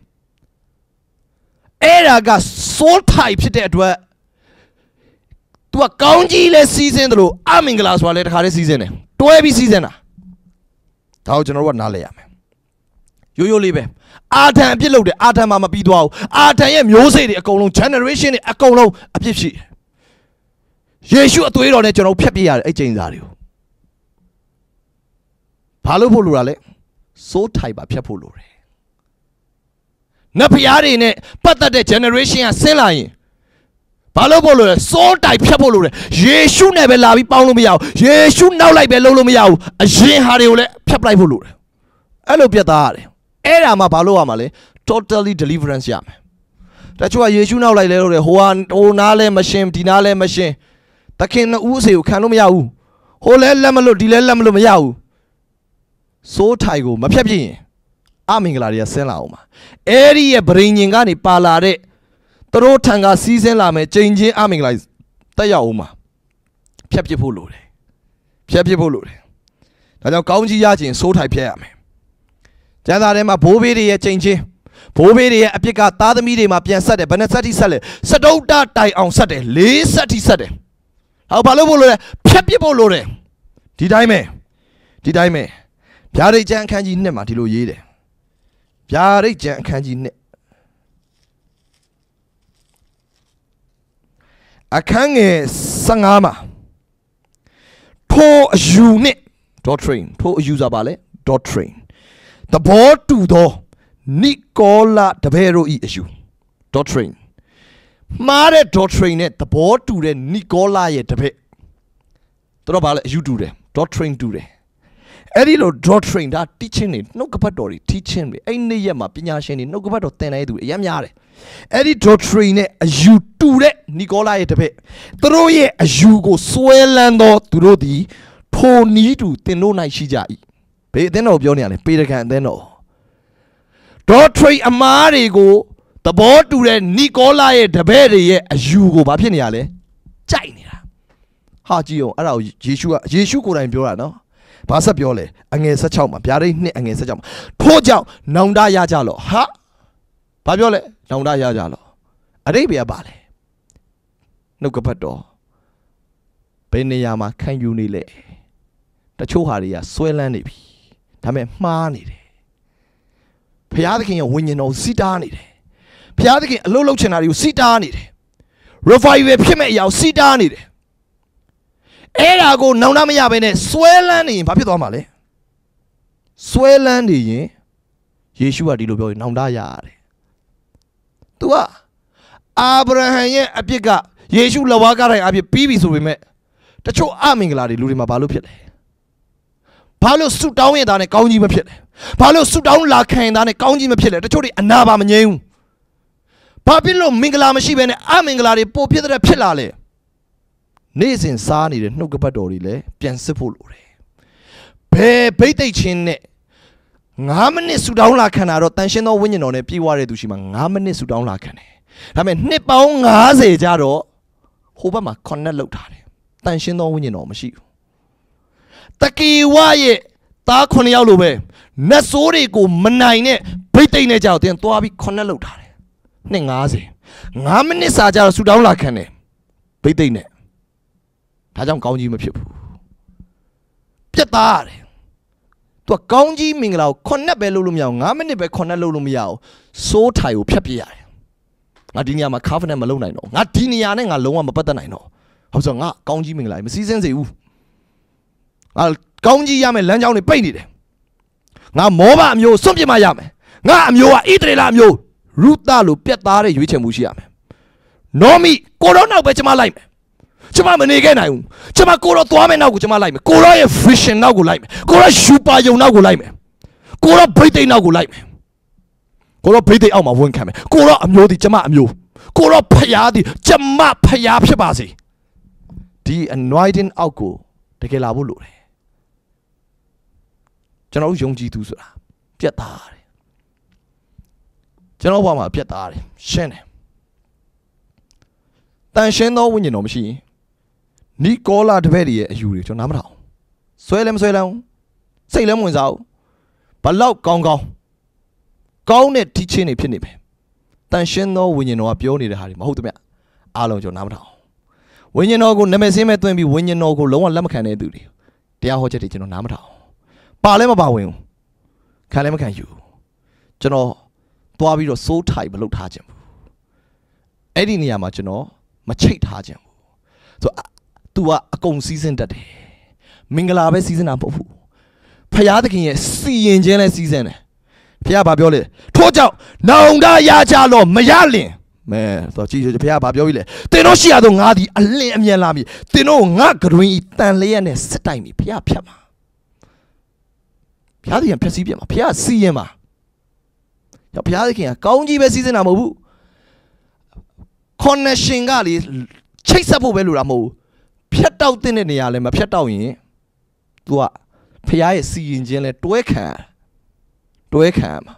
Era got so types that were to a county less season through Aminglas while at Harris season. To every season. How general Naleame. ရိုးရိုးလေးပဲအာထံအပြစ်လုပ်တယ်အာထံမှာမပြီးသွားဘူးအာထံရဲ့မျိုးစေ့တွေအကုန်လုံး generation တွေအကုန်လုံးအပြစ်ရှိတယ်ယေရှုအသွေးတော်နဲ့ကျွန်တော်ဖျက်ပြရတယ်အဲ့ကျင့်စာတွေကိုဘာလို့ဖို့လိုတာလဲစိုးထိုက်ပါဖျက်ဖို့လိုတယ်နတ်ဖျားတွေနဲ့ပတ်သက်တဲ့ generation ကဆင်းလာရင်ဘာလို့ဖို့လိုလဲစိုးတိုက်ဖျက်ဖို့လိုတယ်ယေရှုနဲ့ပဲလာပြီးပေါင်းလို့မရဘူးယေရှုနောက်လိုက်ပဲလုပ်လို့မရဘူးအရင်ဟာတွေကိုလည်းဖျက်ပလိုက်ဖို့လိုတယ်အဲ့လိုပြတ်သားရတယ်အဲ့ဒါမှဘာလို့ရမှာလဲ totally deliverance ရမယ်တချို့ကယေရှုနောက်လိုက်လဲလို့လေဟိုနားလဲမရှင်းဒီနားလဲမရှင်းသခင်နှစ်ဦးစေကိုခံလို့မရဘူးဟိုလဲလက်မလို့ဒီလဲလက်မလို့မရဘူးစိုးထိုင်ကိုမဖြတ်ပြရင်အမင်္ဂလာတွေကဆင်းလာအောင်ပါအဲ့ဒီရဲ့ဗြိဉ္ဉ်ကနေပါလာတဲ့သူတို့ထံကစီးဆင်းလာမယ်ကြိမ်ချင်းအမင်္ဂလာတက်ရောက်အောင်ပါဖြတ်ပြဖို့လိုတယ်ဖြတ်ပြဖို့လိုတယ်ဒါကြောင့်ကောင်းကြီးရခြင်းစိုးထိုင်ဖြတ်ရမယ်ကျမ်းစာထဲမှာဘိုးဘေးတွေရဲ့ကြိမ်ချင်းဘိုးဘေးတွေရဲ့အပြစ်ကသားသမီးတွေမှာပြန်ဆက်တယ်ဘယ်နဲ့ဆက်တိဆက်လဲစတုတ္တတိုင်အောင်ဆက်တယ်၄ဆက်တိဆက်တယ်ဟောဘာလို့ဖို့လိုလဲဖြတ်ပြဖို့လိုတယ်ဒီတိုင်းပဲဗျာဒိတ်ကျမ်းအခန်းကြီး1မှာဒီလိုရေးတယ်ဗျာဒိတ်ကျမ်းအခန်းကြီး1အခန်းငယ်15မှာထိုအယူနဲ့ doctrine ထိုအယူစားပါလေ doctrine သဘောတူသောနိကောလာတပည့်တို့ဤအယူ doctrine မှားတဲ့ doctrine နဲ့သဘောတူတဲ့နိကောလာရဲ့တပည့်တို့ဘာလဲအယူတူတယ် doctrine တူတယ်အဲ့ဒီလို doctrine ဒါ teaching တွေနှုတ်ကပတ်တော်တွေ teaching တွေအဲ့နေ့ရက်မှာပညာရှင်တွေနှုတ်ကပတ်တော်သင်တဲ့သူတွေအများများတယ်အဲ့ဒီ doctrine နဲ့အယူတူတဲ့နီကောလာရဲ့တပည့်သူတို့ရဲ့အယူကိုစွဲလန်းသောသူတို့သည်ထိုနီးတူသင်တို့၌ရှိကြ၏ဘေးအသင်းတော်ပြောနေရတယ်ပေရကန်အသင်းတော် doctrine အမားတွေကိုသဘောတူတဲ့နီကောလာရဲ့တပည့်တွေရဲ့အယူကိုဘာဖြစ်နေရလဲကြိုက်နေတာဟာကြည့်အောင်အဲ့ဒါကိုယေရှုကိုယ်တိုင်ပြောတာနော်ဘာဆက်ပြောလဲအငယ်16မှာဗျာဒိတ်2အငယ်16မှာထို့ကြောင့်နောင်တရကြလော့ဟာဘာပြောလဲနောင်တရကြလော့အတိတ်ပဲပါလဲနှုတ်ကပတ်တော်ဘယ်နေရာမှာခံယူနေလဲတချို့ဟာတွေကဆွဲလန်းနေပြီဒါပေမဲ့မှားနေတယ်ဘုရားသခင်ရဲ့ဝိညာဉ်တော်စီတားနေတယ်ဘုရားသခင်အလုပ်လုပ်ချင်တာတွေကိုစီတားနေတယ် revival ဖြစ်မဲ့အရာကိုစီတားနေတယ်အဲ့ဒါကိုနောင်တမရဘဲနဲ့ဆွဲလန်းနေရင်ဘာဖြစ်သွားမှာလဲဆွဲလန်းနေရင်ယေရှုကဒီလိုပြောရင်နောင်တရရတယ်သူကအာဗြဟံရဲ့အပြစ်ကယေရှုလက်ဝါးကားတိုင်းအပြစ်ပြီးပြီဆိုပေမဲ့တချို့အမင်္ဂလာတွေလူတွေမှာဘာလို့ဖြစ်လဲဘာလို့ဆုတောင်းရတာနဲ့ကောင်းကြီးမဖြစ်လဲဘာလို့ဆုတောင်းလာခံရတာနဲ့ကောင်းကြီးမဖြစ်လဲတချို့တွေအနာပါမငြိမ်းဘူးဘာဖြစ်လို့မင်္ဂလာမရှိဘဲနဲ့အမင်္ဂလာတွေပိုဖြစ်တဲ့ဖြစ်လာလဲနေ့စဉ်စားနေတဲ့နှုတ်ကပတ်တော်တွေလည်းပြန်စစ်ဖို့လိုတယ်ဘယ်ဘိတ်သိက်ချင်းနဲ့9မိနစ်ဆူတောင်းလာခံတာတော့တန်ရှင်းသောဝိညာဉ်တော်နဲ့ပြေးွားတဲ့သူရှိမှ9မိနစ်ဆူတောင်းလာခံတယ်ဒါပေမဲ့နှစ်ပေါင်း90ကျတော့ဟိုဘက်မှာ connect လုပ်ထားတယ်တန်ရှင်းသောဝိညာဉ်တော်မရှိဘူးတကီဝရဲ့သား9ယောက်လိုပဲနတ်ဆိုးတွေကိုမနိုင်တဲ့ဘိတ်သိက်နဲ့ကြောက်တင်သွားပြီး connect လုပ်ထားတယ်နှစ်90 9မိနစ်စာကျတော့ဆူတောင်းလာခံတယ်ဘိတ်သိက်နဲ့ဒါကြောင့်ကောင်းကြီးမဖြစ်ဘူးပြတ်သားရတယ်သူကကောင်းကြီးမင်္ဂလာကို9ပဲလုပ်လို့မရအောင်9မိနစ်ပဲ9လုပ်လို့မရအောင်စိုးထိုင်ကိုဖြတ်ပြရတယ်ငါဒီနေရာမှာ covenant မလုပ်နိုင်တော့ငါဒီနေရာနဲ့ငါလုံးဝမပတ်သက်နိုင်တော့ဟုတ်ဆိုငါကောင်းကြီးမင်္ဂလာမစီးစင်းစေဘူးငါကောင်းကြီးရမယ်လမ်းကြောင်းတွေပိတ်နေတယ်ငါမောဘအမျိုးစွန့်ပြစ်မှရမယ်ငါအမျိုးကဣသရေလအမျိုးရုသလိုပြတ်သားတဲ့ရွေးချယ်မှုရှိရမယ်နောမီကိုရောနောက်ပဲကျွန်မလိုက်မယ်ကျွန်မမနေခဲ့နိုင်ဘူးကျွန်မကိုရောသွားမယ်နောက်ကိုကျွန်မလိုက်မယ်ကိုရောရဲ့ vision နောက်ကိုလိုက်မယ်ကိုရောရှူပါယုံနောက်ကိုလိုက်မယ်ကိုရောဘိတ်သိက်နောက်ကိုလိုက်မယ်ကိုရောဘိတ်သိက်အောက်မှာဝန်ခံမယ်ကိုရောအမျိုးဒီကျွန်မအမျိုးကိုရောဖျားဒီကျွန်မဖျားဖြစ်ပါစေဒီ anointing အောက်ကိုတကယ်လာဖို့လိုတယ်ကျွန်တော်ယုံကြည်သူဆိုတာပြတ်သားတယ်ကျွန်တော်ဘာမှပြတ်သားတယ်ရှင်းတယ်တန်ရှင်းသောဝိညာဉ်တော်မရှိရင်နီကောလာတပည့်တွေရဲ့အယူတွေကျွန်တော်နားမထောင်ဆွဲလည်းမဆွဲလမ်းစိတ်လည်းမဝင်စားဘူးဘလောက်ကောင်းတဲ့ teaching တွေဖြစ်နေပဲတန်ရှင်းသောဝိညာဉ်တော်ကပြောနေတဲ့ဟာတွေမဟုတ်သမျှအားလုံးကျွန်တော်နားမထောင်ဝိညာဉ်တော်ကိုနာမည်စင်းမဲ့သွင်းပြီးဝိညာဉ်တော်ကိုလုံးဝလက်မခံတဲ့သူတွေတရားဟောချက်တွေကျွန်တော်နားမထောင်ပါလည်းမပါဝင်ဘူးခံလည်းမခံယူကျွန်တော်သွားပြီးတော့စိုးထိုင်မလုပ်ထားခြင်းဘူးအဲ့ဒီနေရာမှာကျွန်တော်မချိတ်ထားခြင်းဘူးဆိုသူကအကုန်စီးစင်းတတ်တယ်မင်္ဂလာပဲစီးစင်းတာမဟုတ်ဘူးဖခင်သခင်ရဲ့စီရင်ခြင်းလဲစီးစင်းတယ်ဖခင်ဘာပြောလဲထို့ကြောင့်နောင်တရကြလို့မရလင်မဲဆိုကြည့်ဖခင်ဘာပြောပြီလဲတင်တို့ရှိရသောငါသည်အလင်းအမြန်လာပြီတင်တို့ငါကတွင်ဤတန်လျက်နဲ့စစ်တိုင်ပြီဖခင်ဖြတ်မှာဖခင်သခင်ဖြတ်စည်းပြမှာဖခင်စီရင်မှာဘုရားသခင်ကကောင်းကြီးပဲစီးစင်းတာမဟုတ်ဘူး connection ကလေချိတ်ဆက်ဖို့ပဲလိုတာမဟုတ်ဘူးဖြတ်တောက်တဲ့နေရာလဲမဖြတ်တောက်ရင် तू ကဘုရားရဲ့စီရင်ခြင်းလဲတွဲခံမှာ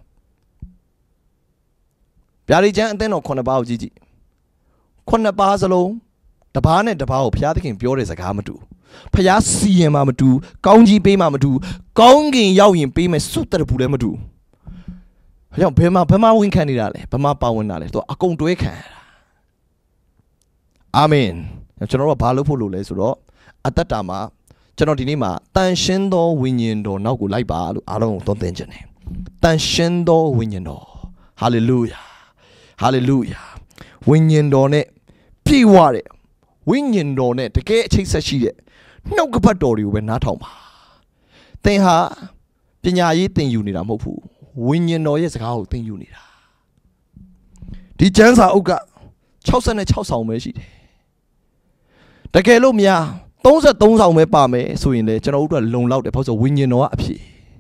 ဗျာဒိတ်ကျမ်းအသင်းတော်9ပါးကိုကြည့်9ပါးစလုံးတစ်ပါးနဲ့တစ်ပါးကိုဘုရားသခင်ပြောတဲ့စကားမတူဘုရားစီရင်မှာမတူကောင်းကြီးပေးမှာမတူကောင်းကင်ရောက်ရင်ပေးမယ်စုတရဘူးလည်းမတူဘယ်ကြောင့်ဘယ်မှာဝင်ခံနေတာလဲဘယ်မှာပါဝင်တာလဲသူအကုန်တွဲခံရတာအာမင်ကျွန်တော်တို့ကဘာလုပ်ဖို့လိုလဲဆိုတော့အသက်တာမှာကျွန်တော်ဒီနေ့မှာတန်ရှင်းသောဝိညာဉ်တော်နောက်ကိုလိုက်ပါလို့အားလုံးကိုသွန်သင်ခြင်းတယ်တန်ရှင်းသောဝိညာဉ်တော်ဟာလေလုယာဟာလေလုယာဝိညာဉ်တော်နဲ့ပြည့်ဝတဲ့ဝိညာဉ်တော်နဲ့တကယ်အချိတ်ဆက်ရှိတဲ့နှုတ်ကပတ်တော်တွေကိုပဲနားထောင်ပါသင်ဟာပညာရေးသင်ယူနေတာမဟုတ်ဘူးဝိညာဉ်တော်ရဲ့စကားကိုသင်ယူနေတာဒီကျမ်းစာအုပ်က66ဆောင်ပဲရှိတယ်တကယ်လို့များ33ဆောင်ပဲပါမယ်ဆိုရင်လေကျွန်တော်တို့ကလုံလောက်တယ်ဘာလို့ဆိုဝိညာဉ်တော်ကအဖြစ်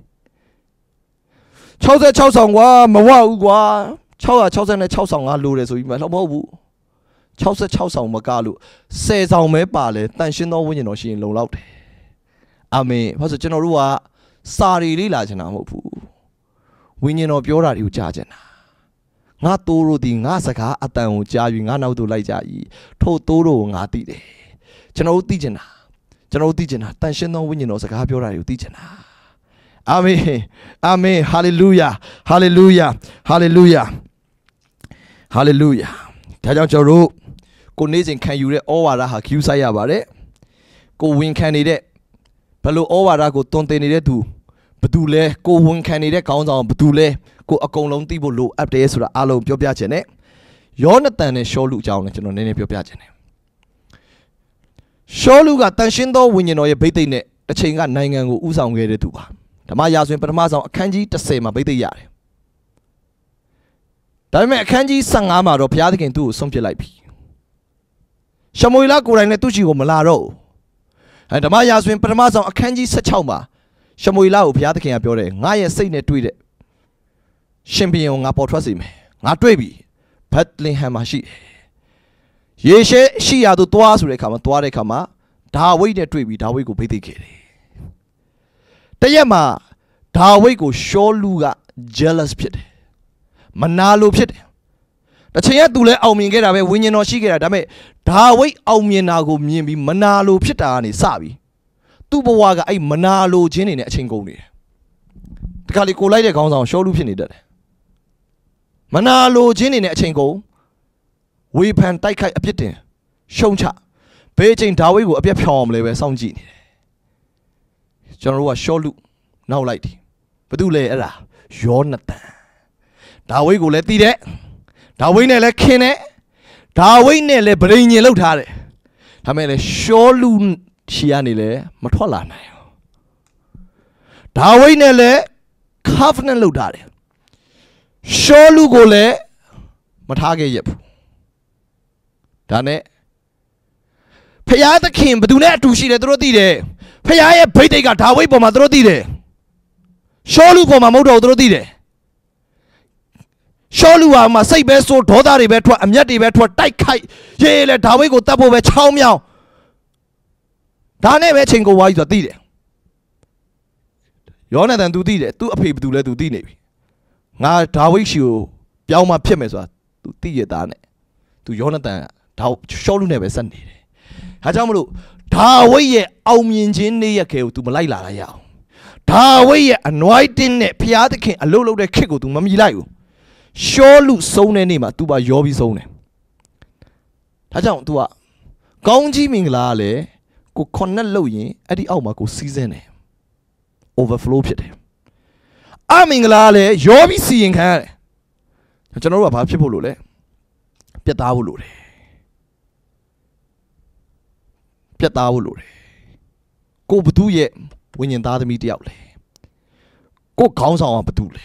66ဆောင်ကွာမဝဘူးကွာ666ဆောင်ကလိုတယ်ဆိုပြီးမှတော့မဟုတ်ဘူး66ဆောင်မကလို့10ဆောင်ပဲပါလေတန်ရှင်းသောဝိညာဉ်တော်ရှိရင်လုံလောက်တယ်အာမင်ဘာလို့ဆိုကျွန်တော်တို့ကစာရီလေးလာချင်တာမဟုတ်ဘူးဝိညာဉ်တော်ပြောတာတွေကိုကြားချင်တာငါတိုးတို့ဒီငါစကားအတန်ကိုကြားပြီးငါနောက်သို့လိုက်ကြ၏ထို့တိုးတို့ကိုငါသိတယ်ကျွန်တော်တို့သိချင်တာတန်ရှင်းသောဝိညာဉ်တော်စကားပြောတာတွေကိုသိချင်တာအာမင်အာမင်ဟာလေလုယာဟာလေလုယာဟာလေလုယာဟာလေလုယာဒါကြောင့်ကျွန်တော်တို့ကိုနေ့စဉ်ခံယူတဲ့ဩဝါဒဟာ cue ဆိုင်ရပါတယ်ကိုဝင်ခံနေတဲ့ဘယ်လိုဩဝါဒကိုတွင်တင်နေတဲ့သူဘသူလဲကိုဝန်ခံနေတဲ့ခေါင်းဆောင်ဘသူလဲကိုအကုန်လုံးသိဖို့လိုအပ်တယ်ဆိုတာအားလုံးပြောပြခြင်းနဲ့ယောနသန်နဲ့ရှောလုအကြောင်းလည်းကျွန်တော်နည်းနည်းပြောပြခြင်းနဲ့ရှောလုကတန်ရှင်းသောဝိညာဉ်တော်ရဲ့ဗိသိက်နဲ့တစ်ချိန်ကနိုင်ငံကိုဥဆောင်ခဲ့တဲ့သူပါဓမ္မရာဇဝင်ပထမဆုံးအခန်းကြီး10မှာဗိသိက်ရတယ်ဒါပေမဲ့အခန်းကြီး15မှာတော့ဘုရားသခင်သူ့ကိုဆုံးဖြတ်လိုက်ပြီရှမွေလကိုယ်တိုင်နဲ့သူ့ချီကိုမလာတော့ဓမ္မရာဇဝင်ပထမဆုံးအခန်းကြီး16မှာရှမွေလကိုဘုရားသခင်ကပြောတယ်ငါရဲ့စိတ်နဲ့တွေ့တဲ့ရှင်ဘုရင်ကိုငါပေါ်ထွက်စေမယ်ငါတွေ့ပြီဘက်လင်ဟမ်မှာရှိတယ်ယေရှဲရှိရာသို့သွားဆိုတဲ့အခါမှာဒါဝိဒ်နဲ့တွေ့ပြီးဒါဝိဒ်ကိုဗိသိက်ခဲ့တယ်တရက်မှာဒါဝိဒ်ကိုရှောလုက jealous ဖြစ်တယ်မနာလိုဖြစ်တယ်တစ်ချိန်ကသူလည်းအောင်မြင်ခဲ့တာပဲဝိညာဉ်တော်ရှိခဲ့တာဒါပေမဲ့ဒါဝိဒ်အောင်မြင်တာကိုမြင်ပြီးမနာလိုဖြစ်တာကနေစပြီးသူ့ဘဝကအဲ့မနာလိုခြင်းတွေနဲ့အချိန်ကုန်နေတယ်တခါလေကိုလိုက်တဲ့ခေါင်းဆောင်ရှောလုဖြစ်နေတတ်တယ်မနာလိုခြင်းတွေနဲ့အချိန်ကုန်ဝေဖန်တိုက်ခိုက်အပြစ်တင်ရှုံချဘေးချိန်ဒါဝိဒ်ကိုအပြစ်ဖြောင်းအောင်လည်းပဲစောင့်ကြည့်နေတယ်ကျွန်တော်တို့ကရှောလုနောက်လိုက်တယ်ဘာတူလဲအဲ့ဒါယောနသန်ဒါဝိဒ်ကိုလည်းတီးတယ်ဒါဝိဒ်နဲ့လည်းခင်တယ်ဒါဝိဒ်နဲ့လည်းဗြိဉ္ဉ်လောက်ထားတယ်ဒါမဲ့လည်းရှောလုရှီကနေလည်းမထွက်လာနိုင်ဘူးဒါဝိဒ်နဲ့လည်း covenant လုပ်ထားတယ်ရှောလုကိုလည်းမထားခဲ့ရဘူးဒါနဲ့ဖျားသခင်ဘယ်သူနဲ့အတူရှိတယ်သူတို့သိတယ်ဖျားရဲ့ဗိသိက်ကဒါဝိဒ်ပေါ်မှာသူတို့သိတယ်ရှောလုပေါ်မှာမဟုတ်တော့သူတို့သိတယ်ရှောလုဟာမှာစိတ်ပဲစိုးဒေါသတွေပဲထွက်အမျက်တွေပဲထွက်တိုက်ခိုက်ရေးလေဒါဝိဒ်ကိုတတ်ဖို့ပဲချောင်းမြောင်းဒါနဲ့ပဲချိန်ကိုဝါကြီးဆိုတာသိတယ်ယောနသန်သူသိတယ်သူ့အဖေဘယ်သူလဲသူသိနေပြီငါဒါဝိဒ်ရှိကိုပြောင်းမှဖြစ်မယ်ဆိုတာသူသိရသားနဲ့သူယောနသန်ဒါရှောလုနဲ့ပဲဆက်နေတယ်ဒါကြောင့်မလို့ဒါဝိဒ်ရဲ့အောင်မြင်ခြင်းနေ့ရက်ခဲကို तू မလိုက်လာရအောင်ဒါဝိဒ်ရဲ့ anointing နဲ့ဘုရားသခင်အလုပ်လုပ်တဲ့ခေတ်ကို तू မမီလိုက်ဘူးရှောလုဆုံးတဲ့နေ့မှာ तू ပါရောပြီးဆုံးတယ်ဒါကြောင့် तू ကကောင်းကြီးမင်္ဂလာကလည်းကို connect လုပ်ရင်အဲ့ဒီအောက်မှာကိုစီးစင်းတယ် overflow ဖြစ်တယ်阿明拉嘞，要比私人看嘞。ကျွန်တော်တို့ကဘာဖြစ်ဖို့လို့လဲပြတ်သားဖို့လို့တယ်ပြတ်သားဖို့လို့တယ်ကိုဘသူရဲ့ဝိညာဉ်သားသမီးတယောက်လဲကိုခေါင်းဆောင်ကဘသူလဲ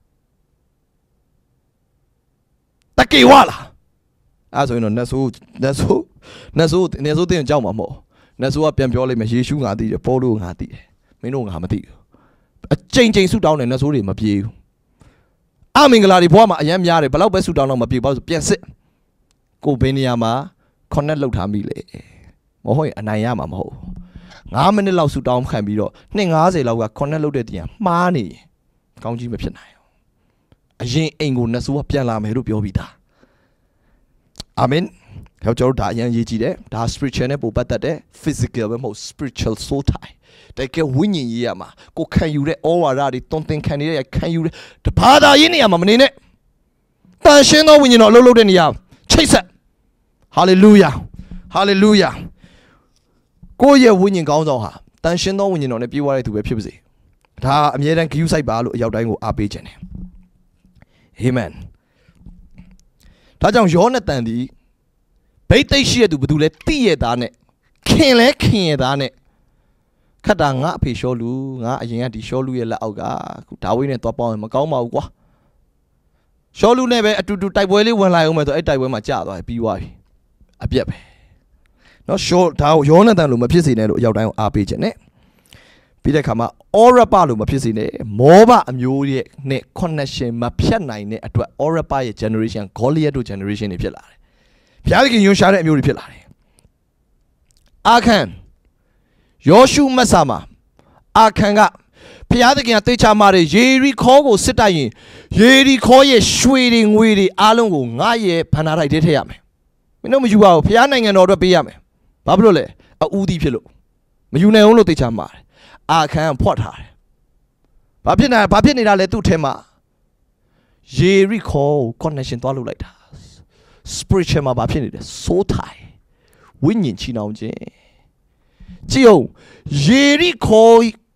တကေဝလားအဲ့ဆိုရင်တော့နတ်ဆိုးတင်ကြောက်မှာမဟုတ်နတ်ဆိုးကပြန်ပြောလိုက်မယ်ယေရှုငါသိတယ်ပေါလုငါသိတယ်မင်းတို့ငါမသိဘူးအချိန်ဆုတောင်းတယ်နတ်ဆိုးတွေမပြေဘူးအမင်္ဂလာတွေဘွားမှာအယံများတယ်ဘလောက်ပဲဆုတောင်းတော့မပြေပါဘူးပြန်စစ်ကိုဘယ်နေရာမှာ connect လုပ်ထားမိလေမဟုတ်ရင်အနိုင်ရမှာမဟုတ်9မိနစ်လောက်ဆုတောင်းခံပြီးတော့250လောက်က connect လုပ်တဲ့တရားမှားနေကောင်းကြီးမဖြစ်နိုင်ဘူးအရင်အိမ်ကိုနတ်ဆိုးကပြန်လာမယ်လို့ပြောပြီးသားအာမင်ကျွန်တော်တို့ဒါအရင်ရေးကြည့်တယ်ဒါ spiritual နဲ့ပို့ပတ်သက်တယ် physical ပဲမဟုတ် spiritual soul tie တကယ်ဝိညာဉ်ရေးရမှာကိုခံယူတဲ့ဩဝါဒတွေတွန်းတင်ခံနေတဲ့ခံယူတဲ့တဘာသာရေးနေရာမှာမနေနဲ့တန်ရှင်းသောဝိညာဉ်တော်အလုပ်လုပ်တဲ့နေရာချိတ်ဆက် hallelujah hallelujah ကိုယ့်ရဲ့ဝိညာဉ်ကောင်းဆောင်ဟာတန်ရှင်းသောဝိညာဉ်တော်နဲ့ပြေဝတဲ့သူပဲဖြစ်ပါစေဒါအမြဲတမ်းဂရုစိုက်ပါလို့အရောက်တိုင်းကိုအားပေးခြင်းတယ် amen ဒါကြောင့်ယောနသန်ဒီဘိတ်သိက်ရှိတဲ့သူဘယ်သူလဲတိရသားနဲ့ခင်လဲခင်ရသားနဲ့ခတ်တာငါအဖေရှောလူငါအရင်ကဒီရှောလူရဲ့လက်အောက်ကခုဒါဝိနဲ့သွားပေါင်းရင်မကောင်းပါဘူးကွာရှောလူနဲ့ပဲအတူတူတိုက်ပွဲလေးဝင်လာအောင်မယ်ဆိုအဲ့တိုက်ပွဲမှာကြာသွားပြီပြီးသွားပြီအပြက်ပဲနော်ရှောဒါယောနသန်လို့မဖြစ်စေနဲ့လို့အရောက်တိုင်းကိုအားပေးခြင်းနဲ့ပြီးတဲ့ခါမှာအောရပလို့မဖြစ်စေနဲ့မောဘအမျိုးရဲ့နဲ့ connection မဖြတ်နိုင်တဲ့အတွက်အောရပရဲ့ generation Goliath တို့ generation တွေဖြစ်လာတယ်ဘုရားသခင်ယွန်ရှာတဲ့အမျိုးတွေဖြစ်လာတယ်အာခန်ယောရှုမတ်ဆာမှာအာခန်ကဘုရားသခင်ကတေချာမာတဲ့ယေရီခေါကိုစစ်တိုက်ရင်ယေရီခေါရဲ့ရွှေတွေငွေတွေအားလုံးကိုငါရဲ့ဗန္နာတိုက်ထဲထည့်ရမယ်မင်းတို့မယူပါဘူးဘုရားနိုင်ငံတော်အတွက်ပေးရမယ်ဘာဖြစ်လို့လဲအဦးသီးဖြစ်လို့မယူနိုင်အောင်လို့တေချာမာတယ်အာခန်ဖွက်ထားတယ်ဘာဖြစ်နေတာလဲသူ့ထဲမှာယေရီခေါကို connection သွားလုပ်လိုက်တာ spiritual မှာဘာဖြစ်နေလဲ soul tie ဝိညာဉ်ချီနှောင်ခြင်းကြည့်အောင်ယေရီခေါ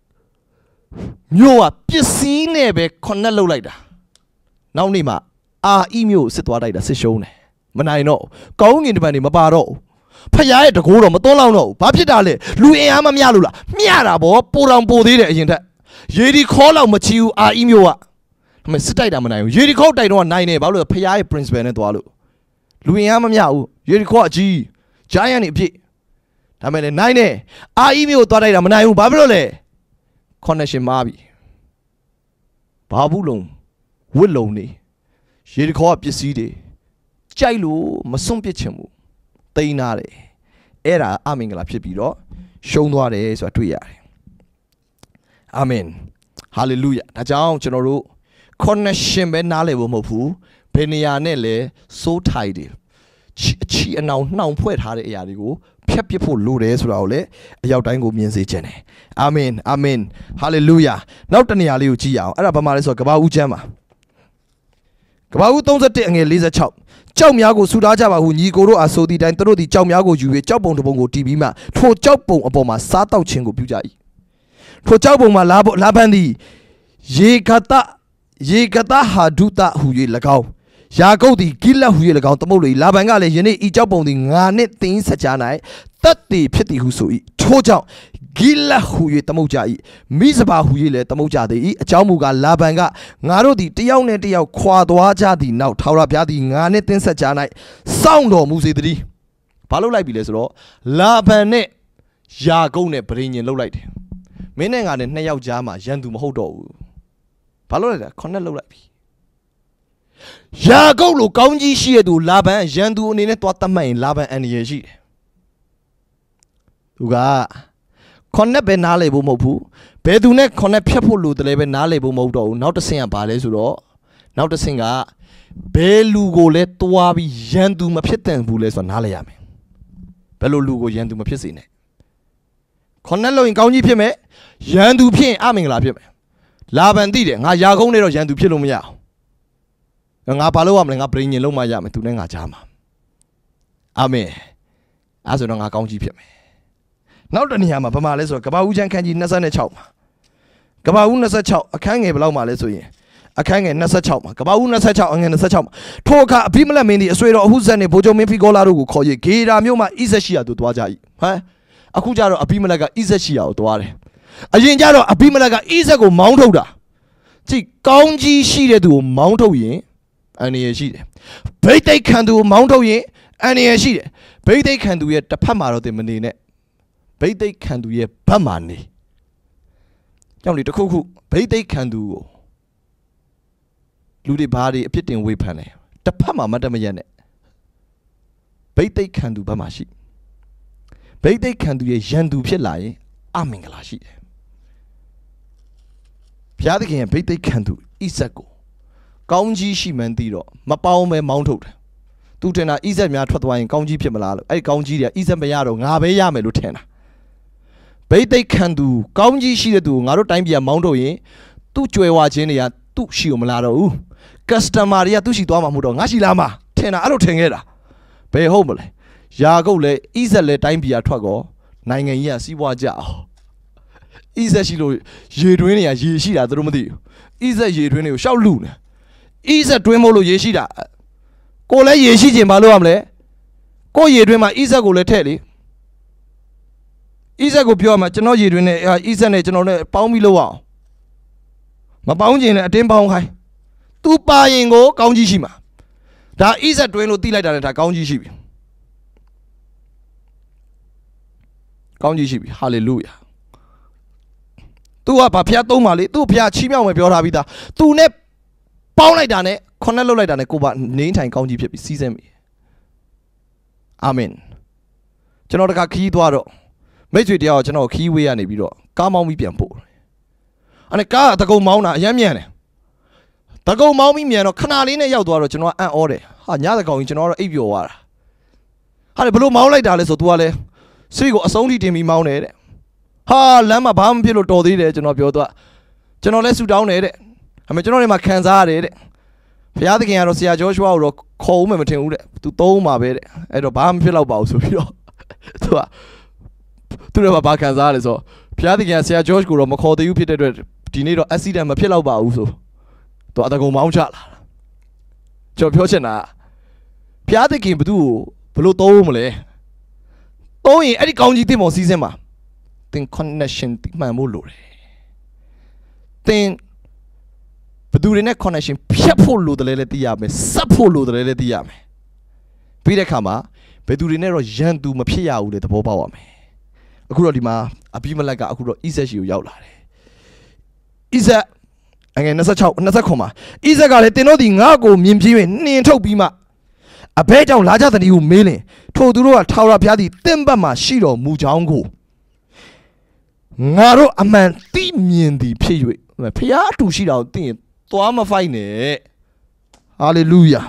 မြို့ကပစ္စည်းနဲ့ပဲ connect လုပ်လိုက်တာနောက်နေ့မှာအာအီမြို့စစ်သွားလိုက်တာစစ်ရှုံးတယ်မနိုင်တော့ကောင်းငင်တပံတွေမပါတော့ဖခင်ရဲ့တကိုးတော်မသွန်းလောက်တော့ဘာဖြစ်တာလဲလူအင်အားမမျှလို့လားမျှတာဗောပိုတောင်ပိုသေးတယ်အရင်ထက်ယေရီခေါလောက်မချီဘူးအာအီမြို့ကဒါပေမဲ့စစ်တိုက်တာမနိုင်ဘူးယေရီခေါတိုက်တော့နိုင်တယ်ဘာလို့လဲဖခင်ရဲ့ principle နဲ့သွားလို့လူအင်အားမမျှဘူးယေရီခေါအကြီး giant တွေအပြည့်ဒါမဲ့လည်းနိုင်တယ်အာအီမျိုးသွားတိုက်တာမနိုင်ဘူးဘာဖြစ်လို့လဲ connection မှားပြီဘာဘူးလုံးဝစ်လုံးနေရေတခေါကပစ္စည်းတွေကြိုက်လို့မစွန့်ပစ်ချင်ဘူးတိန်းနာတယ်အဲ့ဒါအမင်္ဂလာဖြစ်ပြီးတော့ရှုံးသွားတယ်ဆိုတာတွေ့ရတယ်အာမင် hallelujah ဒါကြောင့်ကျွန်တော်တို့ connection ပဲနားလည်ဖို့မဟုတ်ဘူးဘယ်နေရာနဲ့လဲ soul tie တွေချီအနောင်နှောင်ဖွဲ့ထားတဲ့အရာတွေကိုဖြတ်ပစ်ဖို့လိုတယ်ဆိုတာကိုလည်းအရောက်တိုင်းကိုမြင်စေခြင်းတယ်အာမင်အာမင်ဟာလေလုယာနောက်တနေရာလေးကိုကြည့်ရအောင်အဲ့ဒါဘာမှလဲဆိုတော့ကဘာဦးကျမ်းမှာကဘာဦး31အငယ်46ကြောက်များကိုဆူထားကြပါဟုညီကိုတို့အားဆိုသည့်တိုင်သူတို့သည်ကြောက်များကိုယူ၍ကြောက်ပုံတစ်ပုံကိုတီးပြီးမှထိုကြောက်ပုံအပေါ်မှာစားတောက်ခြင်းကိုပြုကြ၏ထိုကြောက်ပုံမှာလာပန်းသည်ယေဂတဟာဒုတဟူ၍၎င်းယာကုပ်သည်ဂိလတ်ဟူ၍၎င်းသမုတ်လေလာဗန်ကလည်းယနေ့ဤကြောက်ပုံသည်ငါနှင့်သင်ဆက်ကြ၌တတ်တည်ဖြစ်သည်ဟုဆို၏ထို့ကြောင့်ဂိလတ်ဟူ၍သမုတ်ကြ၏မိစပါဟူ၍လည်းသမုတ်ကြသည်အကြောင်းမူကားလာဗန်ကငါတို့သည်တယောက်နှင့်တယောက်ခွာသွားကြသည်နောက်ထာဝရဘုရားသည်ငါနှင့်သင်ဆက်ကြ၌စောင့်တော်မူစေတည်းဘာလုပ်လိုက်ပြီလဲဆိုတော့လာဗန်နဲ့ယာကုပ်နဲ့ဗြိဉ္ဉ်လုပ်လိုက်တယ်မင်းနဲ့ငါနဲ့နှစ်ယောက်ကြားမှာရန်သူမဟုတ်တော့ဘူးဘာလုပ်လိုက်လဲခေါနဲ့လုပ်လိုက်ပြီယာကုပ်လိုကောင်းကြီးရှိတဲ့သူလာဗန်ရန်သူအနေနဲ့သွားတတ်မှတ်ရင်လာဗန်အန္တရာယ်ရှိတယ်သူကခေါနဲ့ပဲနားလေဖို့မဟုတ်ဘူးဘယ်သူနဲ့ခေါနဲ့ဖြတ်ဖို့လိုတယ်လဲပဲနားလေဖို့မဟုတ်တော့ဘူးနောက်တစ်ဆင့်ကဘာလဲဆိုတော့နောက်တစ်ဆင့်ကဘယ်လူကိုလဲတွားပြီးရန်သူမဖြစ်တဲ့ဘူးလဲဆိုတာနားလေရမယ်ဘယ်လိုလူကိုရန်သူမဖြစ်စေနဲ့ခေါနဲ့လို့ရင်ကောင်းကြီးဖြစ်မယ်ရန်သူဖြစ်ရင်အမင်္ဂလာဖြစ်မယ်လာဗန်သိတယ်ငါယာကုန်းနဲ့တော့ရန်သူဖြစ်လို့မရအောင်ငါဘာလို့ရမလဲငါဗြိဉ္ဉ်လုံးမရမယ်သူနဲ့ငါကြားမှာအာမင်အဲဆိုတော့ငါကောင်းကြီးဖြစ်မယ်နောက်တနေရာမှာဘာမှလဲဆိုတော့ကပ္ပဦးချမ်းခန်းကြီး26မှာကဘာဦး26အခန်းငယ်ဘယ်လောက်မှလဲဆိုရင်အခန်းငယ်26မှာကဘာဦး26အငယ်26မှာထိုအခါအဘိမလက်မင်းသည်အဆွေတော်အဟုဇက်နှင့်ဗိုလ်ချုပ်မင်းဖိဂေါလာတို့ကိုခေါ်၍ဂေရာမြို့မှဣဇက်ရှိရာသို့သွားကြ၏ဟမ်အခုကျတော့အဘိမလက်ကဣဇက်ရှိရာကိုသွားတယ်အရင်ကျတော့အဘိမလက်ကဣဇက်ကိုမောင်းထုတ်တာကြည့်ကောင်းကြီးရှိတဲ့သူကိုမောင်းထုတ်ရင်အန္တရာယ်ရှိတယ်ဗိသိက်ခံသူကိုမောင်းထုတ်ရင်အန္တရာယ်ရှိတယ်ဗိသိက်ခံသူရဲ့တစ်ဖက်မှာတော့တင်မနေနဲ့ဗိသိက်ခံသူရဲ့ဘက်မှာနေကြောင့်လေတခုခုဗိသိက်ခံသူကိုလူတွေဘာတွေအဖြစ်တင်ဝေဖန်တယ်တစ်ဖက်မှာမတ်တမရက်နဲ့ဗိသိက်ခံသူဘက်မှာရှိဗိသိက်ခံသူရဲ့ရန်သူဖြစ်လာရင်အမင်္ဂလာရှိတယ်ဘုရားသခင်ရဲ့ဗိသိက်ခံသူဣဇက်ကိုကောင်းကြီးရှိမှန်းသိတော့မပေါင်းပဲမောင်းထုတ်တယ်သူထင်တာဣဇက်များထွက်သွားရင်ကောင်းကြီးဖြစ်မလားလို့အဲ့ဒီကောင်းကြီးတွေကဣဇက်မရတော့ငါပဲရမယ်လို့ထင်တာဗိသိက်ခံသူကောင်းကြီးရှိတဲ့သူကိုငါတို့တိုင်းပြည်မောင်းထုတ်ရင်သူ့ကြွယ်ဝခြင်းတွေကသူ့ရှိကိုမလာတော့ဘူး customer တွေကသူ့ရှိသွားမှာမဟုတ်တော့ငါရှိလာမှာထင်တာအဲ့လိုထင်ခဲ့တာဘယ်ဟုတ်မလဲယာကုပ်လည်းဣဇက်လည်းတိုင်းပြည်ထွက်ကောနိုင်ငံကြီးကစီးပွားကြအောင်ဣဇက်ရှိလို့ရေတွင်းတွေကရေရှိတာသူတို့မသိဘူးဣဇက်ရေတွင်းတွေကိုရှောက်လူနေဣဇက်တွင်းမို့လို့ရေရှိတာကိုလည်းရေရှိခြင်းမလုပ်ရမလဲကိုရေတွင်းမှာဣဇက်ကိုလည်းထည့်လေဣဇက်ကိုပြောရမှာကျွန်တော်ရေတွင်းနဲ့ဣဇက်နဲ့ကျွန်တော်နဲ့ပေါင်းပြီးလုပ်အောင်မပေါင်းခြင်းနဲ့အတင်းပေါင်းခိုင်းသူပါရင်ကိုကောင်းကြီးရှိမှာဒါဣဇက်တွင်းလို့သိလိုက်တာလည်းဒါကောင်းကြီးရှိပြီကောင်းကြီးရှိပြီဟာလေလုယာသူကဘာဖျားသုံးပါလေသူ့ဖျားချီးမြှောက်မယ်ပြောထားပြီးသားသူနဲ့ပေါင်းလိုက်တာနဲ့ခုနှစ်လှုပ်လိုက်တာနဲ့ကိုပါနေထိုင်ကောင်းကြီးဖြစ်ပြီးစီးစင်းပြီအာမင်ကျွန်တော်တခါခီးသွားတော့မိတ်ဆွေတယောက်ကျွန်တော်ခီးဝေးရနေပြီးတော့ကားမောင်းပြီးပြန်ပို့အဲ့ကားတကုံမောင်းတာအရင်မြန်တယ်တကုံမောင်းပြီးမြန်တော့ခဏလေးနဲ့ရောက်သွားတော့ကျွန်တော်အံ့ဩတယ်ဟာညတကောင်ကြီးကျွန်တော်တော့အိပ်ပျော်သွားတာဟာလေဘလို့မောင်းလိုက်တာလဲဆို तू ကလည်းစိတ်ကိုအဆုံးထိတင်ပြီးမောင်းတယ်တဲ့ဟာလမ်းမှာဘာမှမဖြစ်လို့တော်သေးတယ်ကျွန်တော်ပြောသွားကျွန်တော်လည်းဆူတောင်းတယ်တဲ့ဒါပေမဲ့ကျွန်တော်တွေမှာခံစားရတယ်တဲ့ဘုရားသခင်ကတော့ဆရာဂျောရှုအာကိုတော့ခေါ်ဦးမယ်မထင်ဘူးတဲ့ तू သုံးမှာပဲတဲ့အဲ့တော့ဘာမှမဖြစ်တော့ပါဘူးဆိုပြီးတော့ तू ကသူတို့ကဘာခံစားရလဲဆိုဘုရားသခင်ကဆရာဂျောရှ်ကိုတော့မခေါ်သေးဘူးဖြစ်တဲ့အတွက်ဒီနေ့တော့ accident မဖြစ်တော့ပါဘူးဆို तू အတကုံမောင်းချလာကျွန်တော်ပြောချင်တာဘုရားသခင်ဘသူ့ကိုဘလို့သုံးမလဲသုံးရင်အဲ့ဒီကောင်းကြီးတင်ပေါ်စီးစင်းမှာသင် connection တိမှန်ဖို့လိုတယ်သင်ဘသူတွေနဲ့ connection ဖြတ်ဖို့လိုတယ်လဲသိရမယ်စပ်ဖို့လိုတယ်လဲသိရမယ်ပြီးတဲ့အခါမှာဘယ်သူတွေနဲ့တော့ရန်သူမဖြစ်ရဘူးလေသဘောပေါက်ရမယ်အခုတော့ဒီမှာအဘိမလက်ကအခုတော့ဣဇက်ရှိကိုရောက်လာတယ်ဣဇက်အငယ်26မှာဣဇက်ကလည်းတင်တို့ဒီငါ့ကိုမြင်ပြင်းနှင်ထုတ်ပြီးမှအဘဲကြောင့်လာကြတဲ့ဒီကိုမေးလင်ထို့သူတို့ကထာဝရဘုရားသည်တင့်ဘက်မှာရှိတော်မူကြောင်းကိုငါတို့အမှန်သိမြင်သည်ဖြစ်၍ဘုရားအတူရှိတာကိုသိရင်သွားမဖိုက်နဲ့ဟာလေလုယာ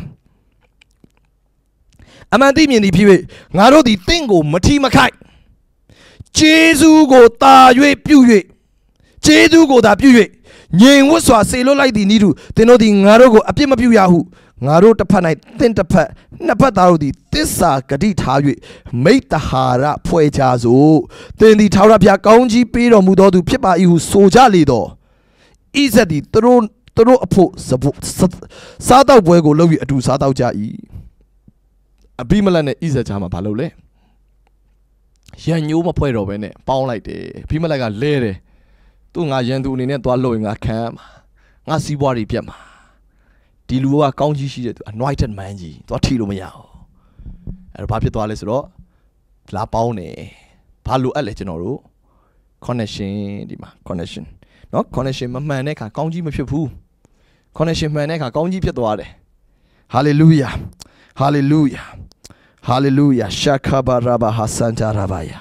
အမှန်သိမြင်သည်ဖြစ်၍ငါတို့သည်တင့်ကိုမထီမခိုက်ဂျေဇုကိုတာ၍ပြု၍ဂျေဇုကိုသာပြု၍ငြိမ်ဝတ်စွာဆေလွတ်လိုက်သည်နည်းတူသင်တို့သည်ငါတို့ကိုအပြစ်မပြုရဟုငါတို့တစ်ဖက်၌သင်တစ်ဖက်နှစ်ဖက်သားတို့သည်တစ္ဆာဂတိထား၍မိတ္တဟာရဖွဲ့ကြစို့သင်သည်ထာဝရဘုရားကောင်းကြီးပေးတော်မူသောသူဖြစ်ပါ၏ဟုဆိုကြလေတော့ဣဇက်သည်သူတို့အဖို့စားတော့ပွဲကိုလုပ်၍အတူစားတော့ကြ၏အဘိမလက်နဲ့ဣဇက်ကြားမှာဘာလုပ်လဲရန်ညိုးမဖွဲ့တော့ဘဲနဲ့ပေါင်းလိုက်တယ်အဘိမလက်ကလဲတယ်သူငါရန်သူအနေနဲ့သွားလို့ရင်ငါခံမှာငါစီးပွားတွေပြတ်မှာဒီလူကကောင်းကြီးရှိတဲ့သူ anointed man ကြီးသွားထိလို့မရဘူးအဲ့တော့ဘာဖြစ်သွားလဲဆိုတော့လာပေါင်းတယ်ဘာလို့အဲ့လဲကျွန်တော်တို့ connection ဒီမှာ connection เนาะ connection မမှန်တဲ့အခါကောင်းကြီးမဖြစ်ဘူး connection မှန်တဲ့အခါကောင်းကြီးဖြစ်သွားတယ် hallelujah hallelujah hallelujah shakabaraba hasanta rabaya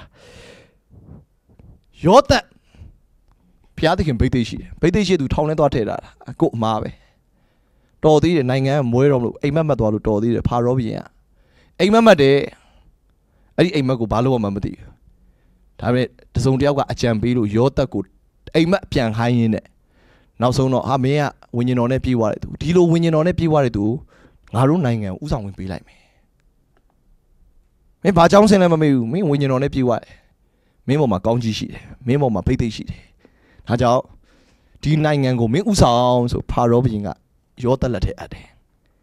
ယောသက်ဘုရားသခင်ဗိသိက်ရှိတယ်ဗိသိက်ရှိသူထောင်ထဲသွားထည့်တာအခုအမှားပဲတော်သေးတယ်နိုင်ငံကမွဲတော့မလို့အိမ်မက်သွားလို့တော်သေးတယ်ဖာရောဘီရင်ကအိမ်မက်တယ်အဲ့ဒီအိမ်မက်ကိုဘာလို့မှမသိဘူးဒါပေမဲ့တစုံတယောက်ကအကြံပေးလို့ယောသက်ကိုအိမ်မက်ပြန်ခိုင်းရင်းနဲ့နောက်ဆုံးတော့ဟာမင်းကဝิญဉ်တော်နဲ့ပြေးသွားတယ်သူဒီလိုဝิญဉ်တော်နဲ့ပြေးသွားတယ်သူငါတို့နိုင်ငံဥဆောင်ဝင်ပေးလိုက်မယ်မင်းဘာကြောင်းစင်လဲမမေးဘူးမင်းဝิญဉ်တော်နဲ့ပြေးသွားတယ်မင်းပေါ်မှာကောင်းကြီးရှိတယ်မင်းပေါ်မှာဗိသိက်ရှိတယ်ဒါကြောင့်ဒီနိုင်ငံကိုမင်းဥဆောင်ဆိုဖာရောဘုရင်ကယောသလက်ထဲအပ်တယ်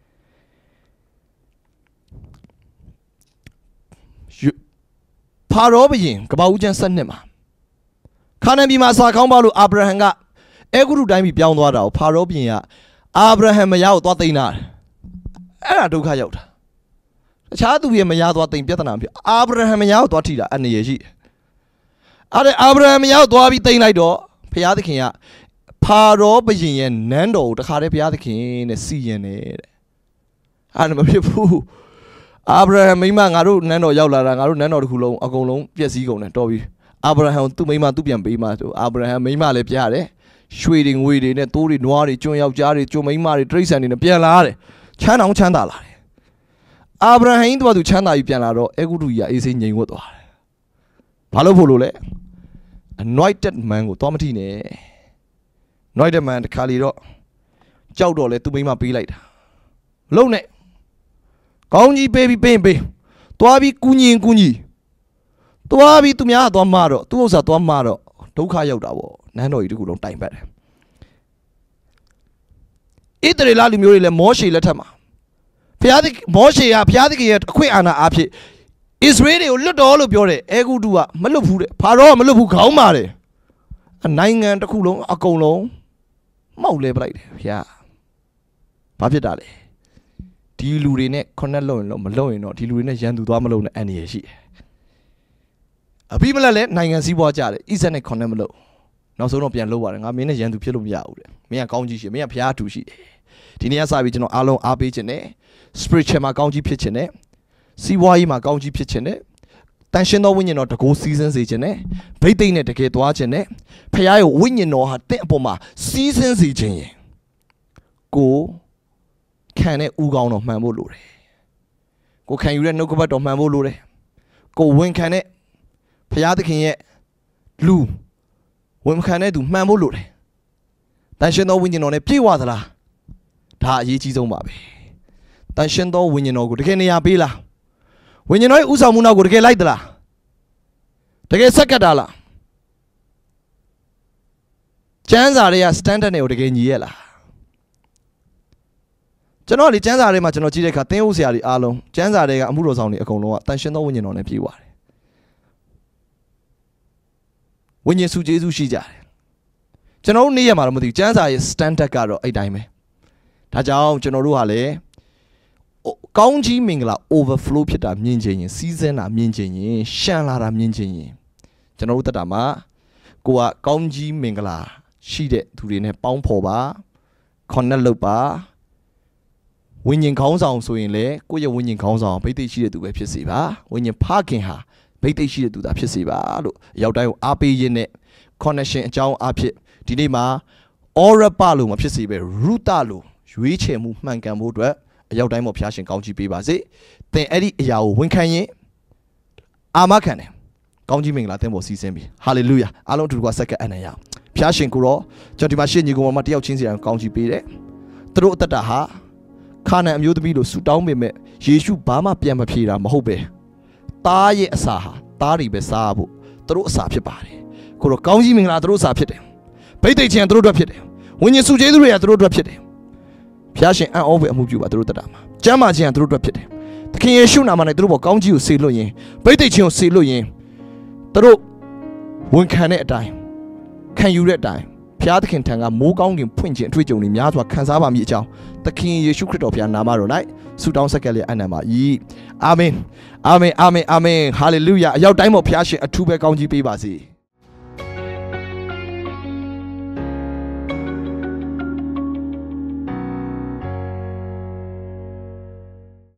ဖာရောဘုရင်ကပ္ပဦးကျမ်း7မှာခါနန်ပြည်မှာအစာခေါင်းပါလို့အာဗြဟံကအဲဂုရုတိုင်းပြည်ပြောင်းသွားတာကိုဖာရောဘုရင်ကအာဗြဟံမယားကိုသွားသိမ်းတာအဲ့ဒါဒုက္ခရောက်တာတခြားသူရဲ့မယားသွားသိမ်းပြဿနာဖြစ်အာဗြဟံမယားကိုသွားထိတာအနေရရှိအဲ့ဒါအာဗြဟံမယားကိုသွားပြီးသိမ်းလိုက်တော့ဘုရားသခင်ကဖာရောဘုရင်ရဲ့နန်းတော်ကိုတခါတည်းဘုရားသခင်နဲ့စီရင်တယ်တဲ့အဲ့ဒါမဖြစ်ဘူးအာဗြဟံမိမငါတို့နန်းတော်ရောက်လာတာငါတို့နန်းတော်တစ်ခုလုံးအကုန်လုံးပျက်စီးကုန်တယ်တော်ပြီအာဗြဟံသူ့မိမသူ့ပြန်ပေးမှဆိုအာဗြဟံမိမလည်းပြရတယ်ရွှေတွေငွေတွေနဲ့တိုးတွေနွားတွေကျွန်းယောက်ျားတွေကျွန်းမိန်းမတွေတိရစ္ဆာန်တွေနဲ့ပြန်လာတယ်ချမ်းအောင်ချမ်းသာလာတယ်အာဗြဟံသူကသူချမ်းသာပြီးပြန်လာတော့အဲဂုတုကြီးကအေးဆေးငြိမ်ဝတ်သွားတယ်ဘာလို့ဖို့လို့လဲ anointed man ကိုသွားမထိနဲ့ anointed man တခါလီတော့ကြောက်တော့လဲသူ့မိန်းမပေးလိုက်တာမလုံးနဲ့ကောင်းကြီးပေးပြီးပေးသွားပြီးကူညီသွားပြီးသူများကသွားမတော့သူ့ဥစ္စာသွားမတော့ဒုက္ခရောက်တာပေါ့နန်းတော်ကြီးတခုလုံးတိုင်ပတ်တယ်ဣသရေလလူမျိုးတွေလည်းမောရှေလက်ထက်မှာဘုရားသခင်မောရှေကဘုရားသခင်ရဲ့အခွင့်အာဏာအားဖြင့်ဣသရေလတွေကိုလွတ်တော်လို့ပြောတယ်အဲဂုတုကမလွတ်ဘူးတဲ့ဖာရောကမလွတ်ဘူးခေါင်းပါတယ်နိုင်ငံတစ်ခုလုံးအကုန်လုံးမှောက်လဲပလိုက်တယ်ဘုရားဘာဖြစ်တာလဲဒီလူတွေနဲ့ connect လုပ်ရင်တော့မလုပ်ရင်တော့ဒီလူတွေနဲ့ရန်သူသွားမလုပ်နဲ့အန္တရာယ်ရှိတယ်အဘိမလက်လည်းနိုင်ငံစည်းပွားကြတယ်ဣဇက်နဲ့ connect မလုပ်နောက်ဆုံးတော့ပြန်လုပ်ပါတယ်ငါမင်းနဲ့ရန်သူဖြစ်လို့မရဘူးတဲ့မင်းကကောင်းကြီးရှိမင်းကဘုရားတူရှိတယ်ဒီနေ့ကစပြီးကျွန်တော်အားလုံးအားပေးခြင်းနဲ့ spiritual မှာကောင်းကြီးဖြစ်ခြင်းနဲ့စီးပွားရေးမှာကောင်းကြီးဖြစ်ခြင်းနဲ့တန်ရှင်းသောဝိညာဉ်တော်တကူစီးစင်းစေခြင်းနဲ့ဗိတ်သိက်နဲ့တကယ်သွားခြင်းနဲ့ဖခင်ရဲ့ဝိညာဉ်တော်ဟာတင့်အပေါ်မှာစီးစင်းစေခြင်းရင်ကိုခံတဲ့ဥကောင်းတော်မှန်ဖို့လိုတယ်ကိုခံယူတဲ့နှုတ်ကပတ်တော်မှန်ဖို့လိုတယ်ကိုဝန်ခံတဲ့ဖခင်သခင်ရဲ့လူဝန်ခံတဲ့သူမှန်ဖို့လိုတယ်တန်ရှင်းသောဝိညာဉ်တော်နဲ့ပြည့်ဝသလားဒါအရေးကြီးဆုံးပါပဲတန်ရှင်းသောဝိညာဉ်တော်ကိုတကယ်နေရာပေးလားဝိညာဉ်တော်ရဲ့ဥဆောင်မှုနောက်ကိုတကယ်လိုက်သလားတကယ်ဆက်ကပ်တာလားကျမ်းစာတွေက standard နဲ့ကိုတကယ်ညီရဲ့လားကျွန်တော်ဒီကျမ်းစာတွေမှာကျွန်တော်ကြည့်တဲ့အခါသင်ဟုတ်ဆရာတွေအားလုံးကျမ်းစာတွေကအမှုတော်ဆောင်တွေအကုန်လုံးကတန်ရှင်းသောဝိညာဉ်တော်နဲ့ပြည့်ဝတယ်ဝိညာဉ်စုကျေးဇူးရှိကြတယ်ကျွန်တော်တို့နေ့ရက်မှာတော့မသိဘူးကျမ်းစာရဲ့ standard ကတော့အဲ့တိုင်းပဲဒါကြောင့်ကျွန်တော်တို့ဟာလည်းကောင်းကြီးမင်္ဂလာ overflow ဖြစ်တာမြင်ခြင်းရင်စီးစင်းတာမြင်ခြင်းရင်ရှမ်းလာတာမြင်ခြင်းရင်ကျွန်တော်တို့တက်တာမှာကိုကကောင်းကြီးမင်္ဂလာရှိတဲ့သူတွေနဲ့ပေါင်းဖော်ပါ connect လုပ်ပါဝိညာဉ်ခေါင်းဆောင်ဆိုရင်လေကိုယ့်ရဲ့ဝိညာဉ်ခေါင်းဆောင်ဗိသိက်ရှိတဲ့သူပဲဖြစ်စေပါဝိညာဉ်ဖခင်ဟာဗိသိက်ရှိတဲ့သူသာဖြစ်စေပါလို့အရောက်တိုင်းကိုအားပေးရင်းနဲ့ connection အကြောင်းအဖြစ်ဒီနေ့မှာ Orapa လို့မဖြစ်စေပဲ Ruta လို့ရွေးချယ်မှုမှန်ကန်ဖို့အတွက်အရောက်တိုင်းမှာဖျားရှင်ကောင်းချီးပေးပါစေသင်အဲ့ဒီအရာကိုဝန်ခံရင်အာမခံတယ်ကောင်းကြီးမင်္ဂလာသင်ပေါ်စီးစင်းပြီ Hallelujah အားလုံးအတူတူကစက္ကန့်အနံ့ရအောင်ဖျားရှင်ကိုတော့ကျွန်တော်ဒီမှာရှေ့ညီကောင်မတယောက်ချင်းစီတိုင်းကောင်းချီးပေးတယ်သူတို့အသက်တာဟာခါနန်အမျိုးသမီးလို့ဆူတောင်းပေမဲ့ယေရှုဘာမှပြန်မဖြေတာမဟုတ်ပဲသားရဲ့အစာဟာသားတွေပဲစားဖို့သူတို့အစာဖြစ်ပါတယ်ကိုတော့ကောင်းကြီးမင်္ဂလာသူတို့အစာဖြစ်တယ်ဗိတ်သိက်ခြင်းသူတို့အတွက်ဖြစ်တယ်ဝိညာဉ်စုကျေးဇူးတွေကသူတို့အတွက်ဖြစ်တယ်ဖျားရှင်အံ့ဩဖွယ်အမှုပြုပါသူတို့တက်တာမှာကျမ်းမာခြင်းကသူတို့အတွက်ဖြစ်တယ်သခင်ယေရှုနာမနဲ့သူတို့ဘောကောင်းကြီးကိုဆေလွတ်ရင်ဗိတ်သိက်ခြင်းကိုဆေလွတ်ရင်သူတို့ဝန်ခံတဲ့အတိုင်းခံယူတဲ့အတိုင်းဖျားသခင်ထံကမိုးကောင်းကင်ဖွင့်ခြင်းအတွေ့အကြုံတွေများစွာခံစားပါမည်အကြောင်းသခင်ယေရှုခရစ်တော်ဘုရားနာမတော်၌ဆုတောင်းဆက်ကပ်လျက်အနံပါ၏အာမင်အာမင်အာမင်အာမင်ဟာလေလုယာအရောက်တိုင်းမှာဖျားရှင်အထူးပဲကောင်းကြီးပေးပါစေ